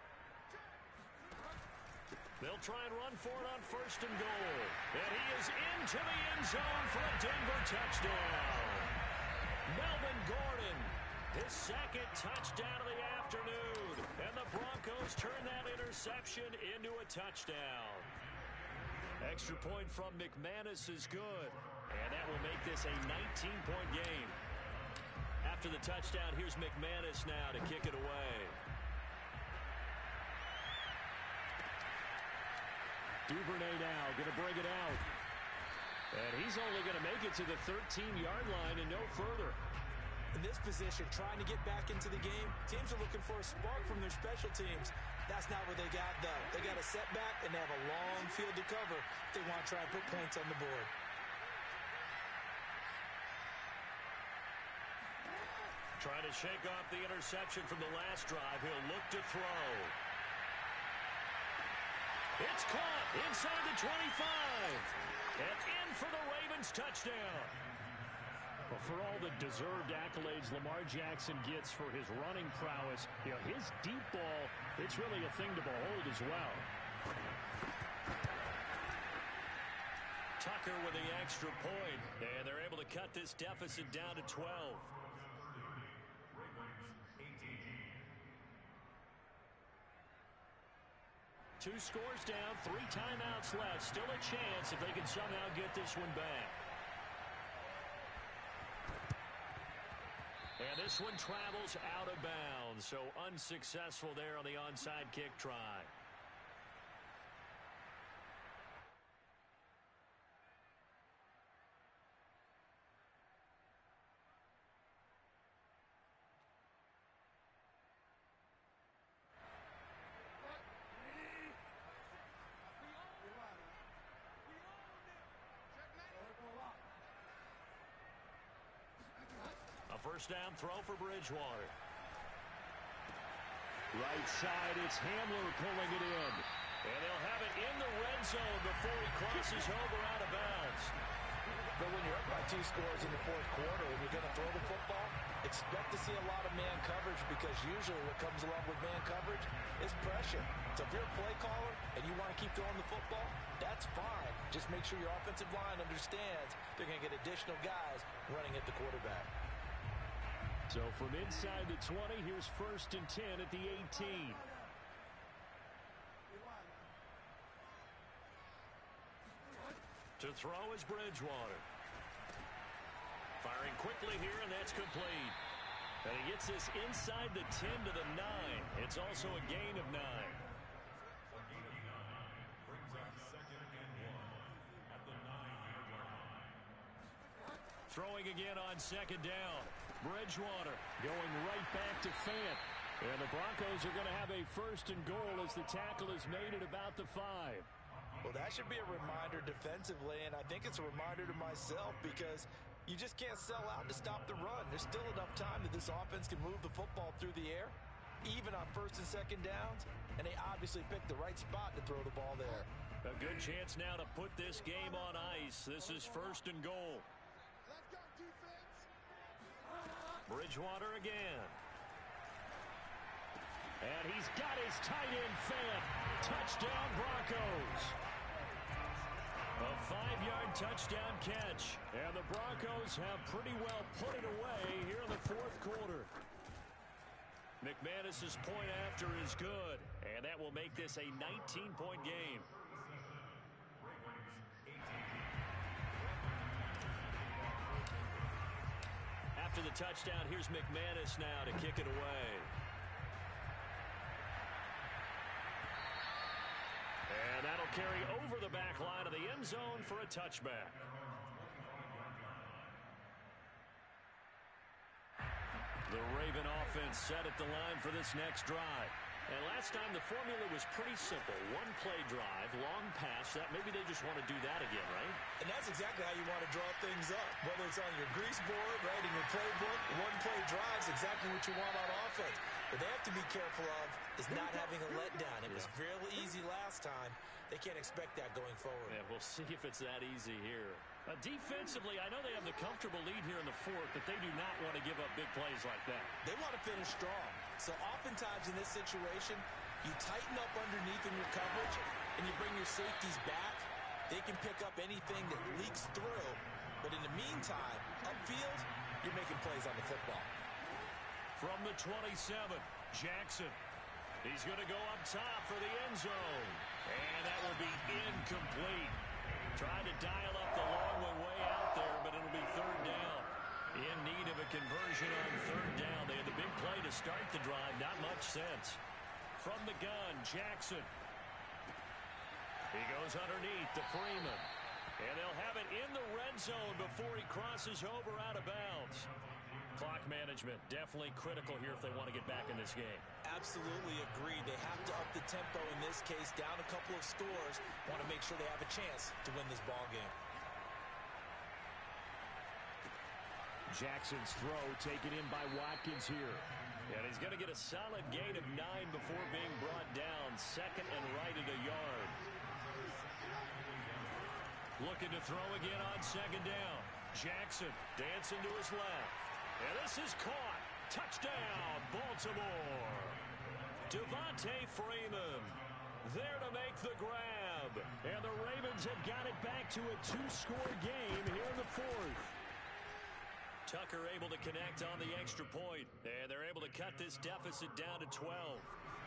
Speaker 3: They'll try and run for it on first and goal. And he is into the end zone for a Denver touchdown. Melvin Gordon, his second touchdown of the afternoon. And the Broncos turn that interception into a touchdown. Extra point from McManus is good. And that will make this a nineteen-point game. After the touchdown, here's McManus now to kick it away. Duvernay now going to bring it out. And he's only going to make it to the thirteen-yard line and no further.
Speaker 2: In this position, trying to get back into the game, teams are looking for a spark from their special teams. That's not what they got, though. They got a setback, and they have a long field to cover if they want to try and put points on the board.
Speaker 3: Trying to shake off the interception from the last drive. He'll look to throw. It's caught inside the twenty-five. And in for the Ravens touchdown. Well, for all the deserved accolades Lamar Jackson gets for his running prowess, you know, his deep ball, it's really a thing to behold as well. Tucker with the extra point, and they're able to cut this deficit down to twelve. Two scores down, three timeouts left. Still a chance if they can somehow get this one back. And this one travels out of bounds, so unsuccessful there on the onside kick try. First down throw for Bridgewater. Right side, it's Hamler pulling it in. And they'll have it in the red zone before he crosses over out of bounds.
Speaker 5: But when you're up by two scores in the fourth quarter and you're going to throw the football, expect to see a lot of man coverage because usually what comes along with man coverage is pressure. So if you're a play caller and you want to keep throwing the football, that's fine. Just make sure your offensive line understands they're going to get additional guys running at the quarterback.
Speaker 3: So from inside the twenty, here's first and ten at the eighteen. To throw is Bridgewater. Firing quickly here, and that's complete. And he gets this inside the ten to the nine. It's also a gain of nine. Throwing again on second down. Bridgewater going right back to Fant. And the Broncos are going to have a first and goal as the tackle is made at about the five.
Speaker 5: Well, that should be a reminder defensively, and I think it's a reminder to myself because you just can't sell out to stop the run. There's still enough time that this offense can move the football through the air, even on first and second downs, and they obviously picked the right spot to throw the ball there.
Speaker 3: A good chance now to put this game on ice. This is first and goal. Bridgewater again. And he's got his tight end Fant. Touchdown Broncos. A five-yard touchdown catch. And the Broncos have pretty well put it away here in the fourth quarter. McManus's point after is good. And that will make this a nineteen-point game. After the touchdown, here's McManus now to kick it away. And that'll carry over the back line of the end zone for a touchback. The Raven offense set at the line for this next drive. And last time the formula was pretty simple. One play drive, long pass. That maybe they just want to do that again, right?
Speaker 2: And that's exactly how you want to draw things up. Whether it's on your grease board, right, in your playbook, one play drives exactly what you want on offense. What they have to be careful of is not having a letdown. It was real easy last time. They can't expect that going forward.
Speaker 3: Yeah, we'll see if it's that easy here. Uh, defensively, I know they have the comfortable lead here in the fourth, but they do not want to give up big plays like that.
Speaker 2: They want to finish strong. So oftentimes in this situation, you tighten up underneath in your coverage, and you bring your safeties back. They can pick up anything that leaks through. But in the meantime, upfield, you're making plays on the football.
Speaker 3: From the twenty-seven, Jackson. He's going to go up top for the end zone. And that will be incomplete. Trying to dial up the long one way out there, but it'll be third down. In need of a conversion on third down. They had the big play to start the drive. Not much sense. From the gun, Jackson. He goes underneath to Freeman. And they'll have it in the red zone before he crosses over out of bounds. Clock management definitely critical here if they want to get back in this game.
Speaker 2: Absolutely agreed. They have to up the tempo in this case, down a couple of scores. Want to make sure they have a chance to win this ball game.
Speaker 3: Jackson's throw taken in by Watkins here. And he's going to get a solid gain of nine before being brought down. Second and right at a yard. Looking to throw again on second down. Jackson dancing to his left. And this is caught. Touchdown, Baltimore. Devontae Freeman there to make the grab. And the Ravens have got it back to a two-score game here in the fourth. Tucker able to connect on the extra point. And they're able to cut this deficit down to twelve.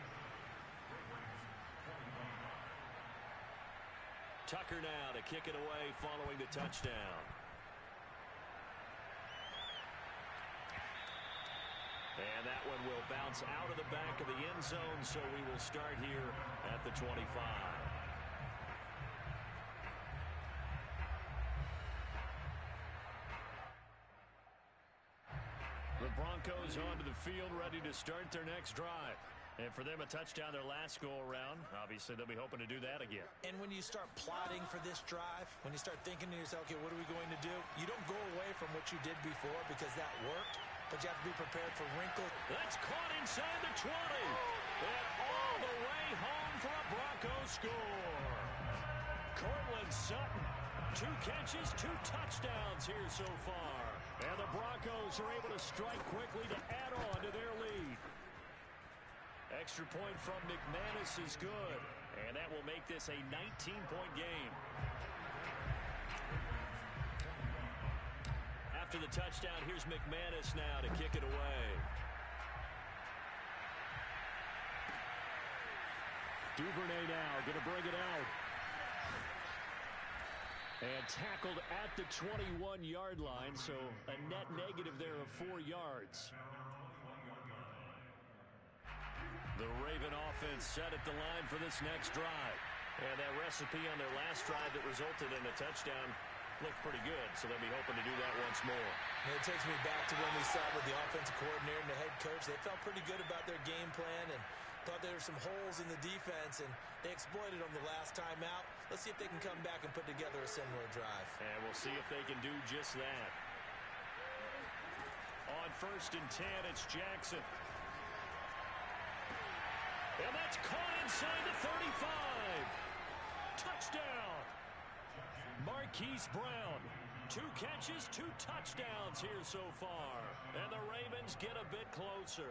Speaker 3: Tucker now to kick it away following the touchdown. And that one will bounce out of the back of the end zone, so we will start here at the twenty-five. The Broncos onto the field, ready to start their next drive. And for them, a touchdown their last go-around. Obviously, they'll be hoping to do that again.
Speaker 2: And when you start plotting for this drive, when you start thinking to yourself, okay, what are we going to do? You don't go away from what you did before because that worked. But you have to be prepared for wrinkle.
Speaker 3: That's caught inside the twenty. And all the way home for a Broncos score. Cortland Sutton, two catches, two touchdowns here so far. And the Broncos are able to strike quickly to add on to their lead. Extra point from McManus is good. And that will make this a nineteen-point game. After the touchdown, here's McManus now to kick it away. Duvernay now going to bring it out. And tackled at the twenty-one-yard line, so a net negative there of four yards. The Raven offense set at the line for this next drive. And that recipe on their last drive that resulted in a touchdown looked pretty good, so they'll be hoping to do that once more.
Speaker 2: And it takes me back to when we sat with the offensive coordinator and the head coach. They felt pretty good about their game plan and thought there were some holes in the defense, and they exploited them the last time out. Let's see if they can come back and put together a similar drive.
Speaker 3: And we'll see if they can do just that. On first and ten, it's Jackson. And that's caught inside the thirty-five. Touchdown. Marquise Brown. Two catches, two touchdowns here so far. And the Ravens get a bit closer.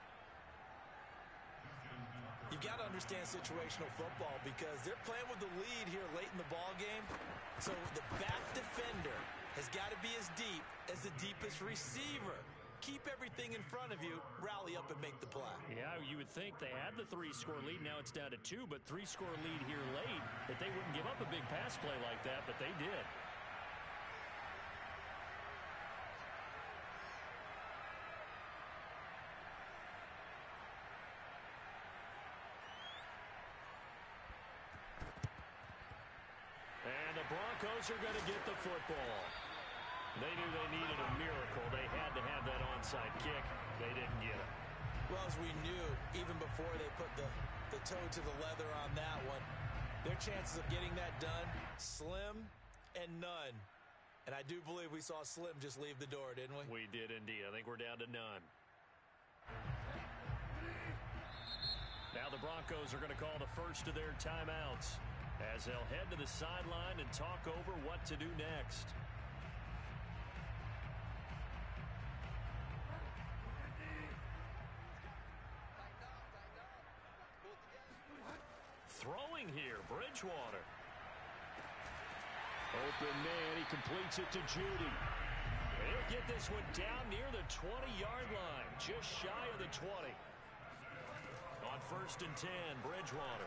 Speaker 2: You've got to understand situational football because they're playing with the lead here late in the ball game. So the back defender has got to be as deep as the deepest receiver. Keep everything in front of you, rally up and make the play.
Speaker 3: Yeah, you would think they had the three-score lead. Now it's down to two, but three-score lead here late, that they wouldn't give up a big pass play like that, but they did. And the Broncos are going to get the football. They knew they needed a miracle. They had to have that onside kick. They didn't get it.
Speaker 2: Well, well as we knew, even before they put the, the toe to the leather on that one, their chances of getting that done, slim and none. And I do believe we saw Slim just leave the door, didn't we?
Speaker 1: We did indeed. I think we're down to none. Now the Broncos are going to call the first of their timeouts as they'll head to the sideline and talk over what to do next. Throwing here, Bridgewater. Open man, he completes it to Judy. He'll get this one down near the twenty-yard line, just shy of the twenty. On first and ten, Bridgewater.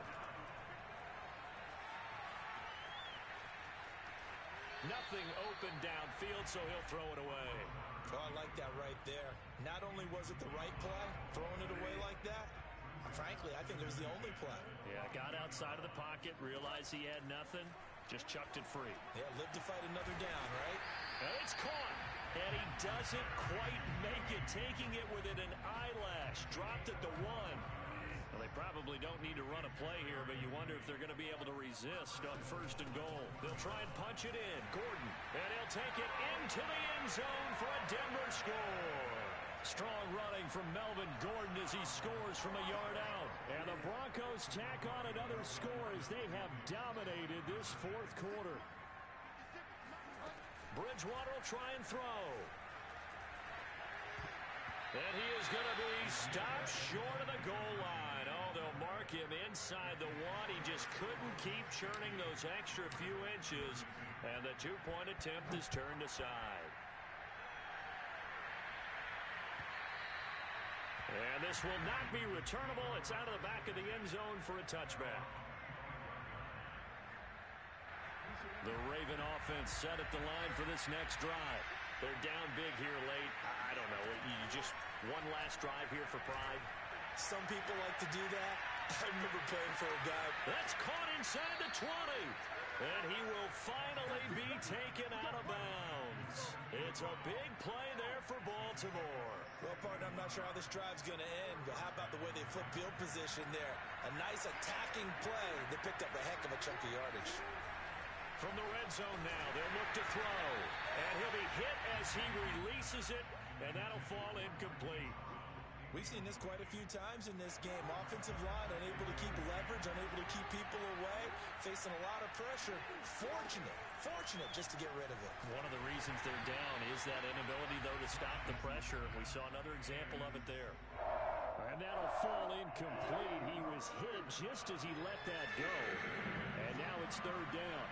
Speaker 1: Nothing open downfield, so he'll throw it away.
Speaker 2: Oh, I like that right there. Not only was it the right play, throwing it away like that, frankly, I think it was the only play.
Speaker 1: Yeah, got outside of the pocket, realized he had nothing, just chucked it free.
Speaker 2: Yeah, live to fight another down, right?
Speaker 1: And it's caught, and he doesn't quite make it, taking it within an eyelash. Dropped at the one. Well, they probably don't need to run a play here, but you wonder if they're going to be able to resist on first and goal. They'll try and punch it in. Gordon, and he'll take it into the end zone for a Denver score. Strong running from Melvin Gordon as he scores from a yard out. And the Broncos tack on another score as they have dominated this fourth quarter. Bridgewater will try and throw. And he is going to be stopped short of the goal line. Oh, they'll mark him inside the one. He just couldn't keep churning those extra few inches. And the two-point attempt is turned aside. And this will not be returnable. It's out of the back of the end zone for a touchback. The Raven offense set at the line for this next drive. They're down big here late. I don't know. You just one last drive here for pride.
Speaker 2: Some people like to do that. I remember playing for a guy.
Speaker 1: That's caught inside the twenty. And he will finally be taken out of bounds. It's a big play there for Baltimore.
Speaker 2: Well, partner, I'm not sure how this drive's going to end, but how about the way they flip field position there? A nice attacking play. They picked up a heck of a chunk of yardage.
Speaker 1: From the red zone now, they'll look to throw. And he'll be hit as he releases it, and that'll fall incomplete.
Speaker 2: We've seen this quite a few times in this game. Offensive line unable to keep leverage, unable to keep people away, facing a lot of pressure. Fortunate, fortunate just to get rid of it.
Speaker 1: One of the reasons they're down is that inability, though, to stop the pressure. We saw another example of it there. And that'll fall incomplete. He was hit just as he let that go. And now it's third down.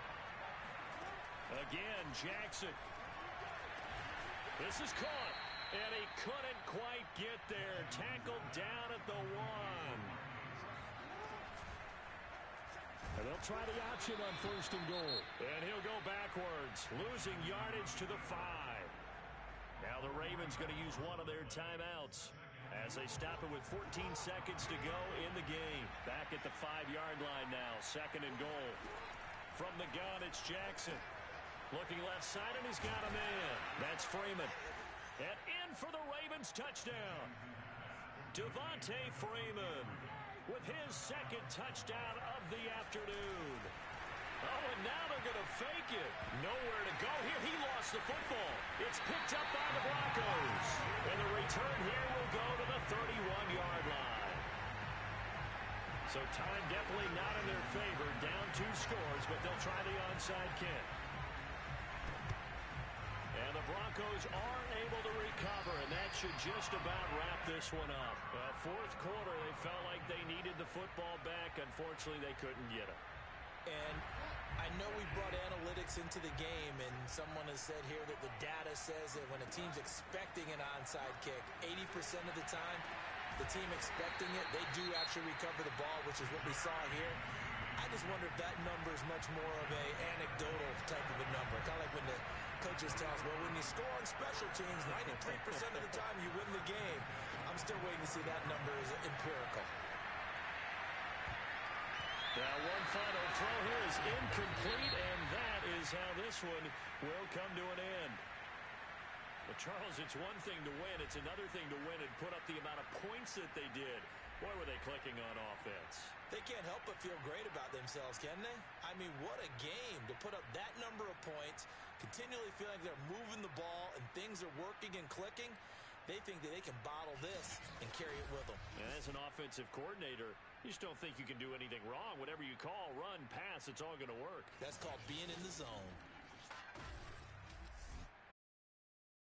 Speaker 1: Again, Jackson. This is caught. And he couldn't quite get there. Tackled down at the one. And they'll try the option on first and goal. And he'll go backwards, losing yardage to the five. Now the Ravens going to use one of their timeouts as they stop it with fourteen seconds to go in the game. Back at the five-yard line now, second and goal. From the gun, it's Jackson. Looking left side, and he's got a man. That's Freeman. And in for the Ravens touchdown. Devontae Freeman with his second touchdown of the afternoon. Oh, and now they're going to fake it. Nowhere to go here. He lost the football. It's picked up by the Broncos. And the return here will go to the thirty-one-yard line. So time definitely not in their favor. Down two scores, but they'll try the onside kick. And the Broncos are able to recover, and that should just about wrap this one up. Uh, fourth quarter, they felt like they needed the football back. Unfortunately, they couldn't get it.
Speaker 2: And I know we brought analytics into the game, and someone has said here that the data says that when a team's expecting an onside kick, eighty percent of the time, the team expecting it, they do actually recover the ball, which is what we saw here. I just wonder if that number is much more of a anecdotal type of a number. Kind of like when the coaches tell us, well, when you score on special teams, ninety-three percent of the time you win the game. I'm still waiting to see that number is empirical.
Speaker 1: Now one final throw here is incomplete, and that is how this one will come to an end. Well, Charles, it's one thing to win. It's another thing to win and put up the amount of points that they did. Boy, were they clicking on offense.
Speaker 2: They can't help but feel great about themselves, can they? I mean, what a game to put up that number of points, continually feeling like they're moving the ball and things are working and clicking. They think that they can bottle this and carry it with them.
Speaker 1: And as an offensive coordinator, you just don't think you can do anything wrong. Whatever you call, run, pass, it's all going to work.
Speaker 2: That's called being in the zone.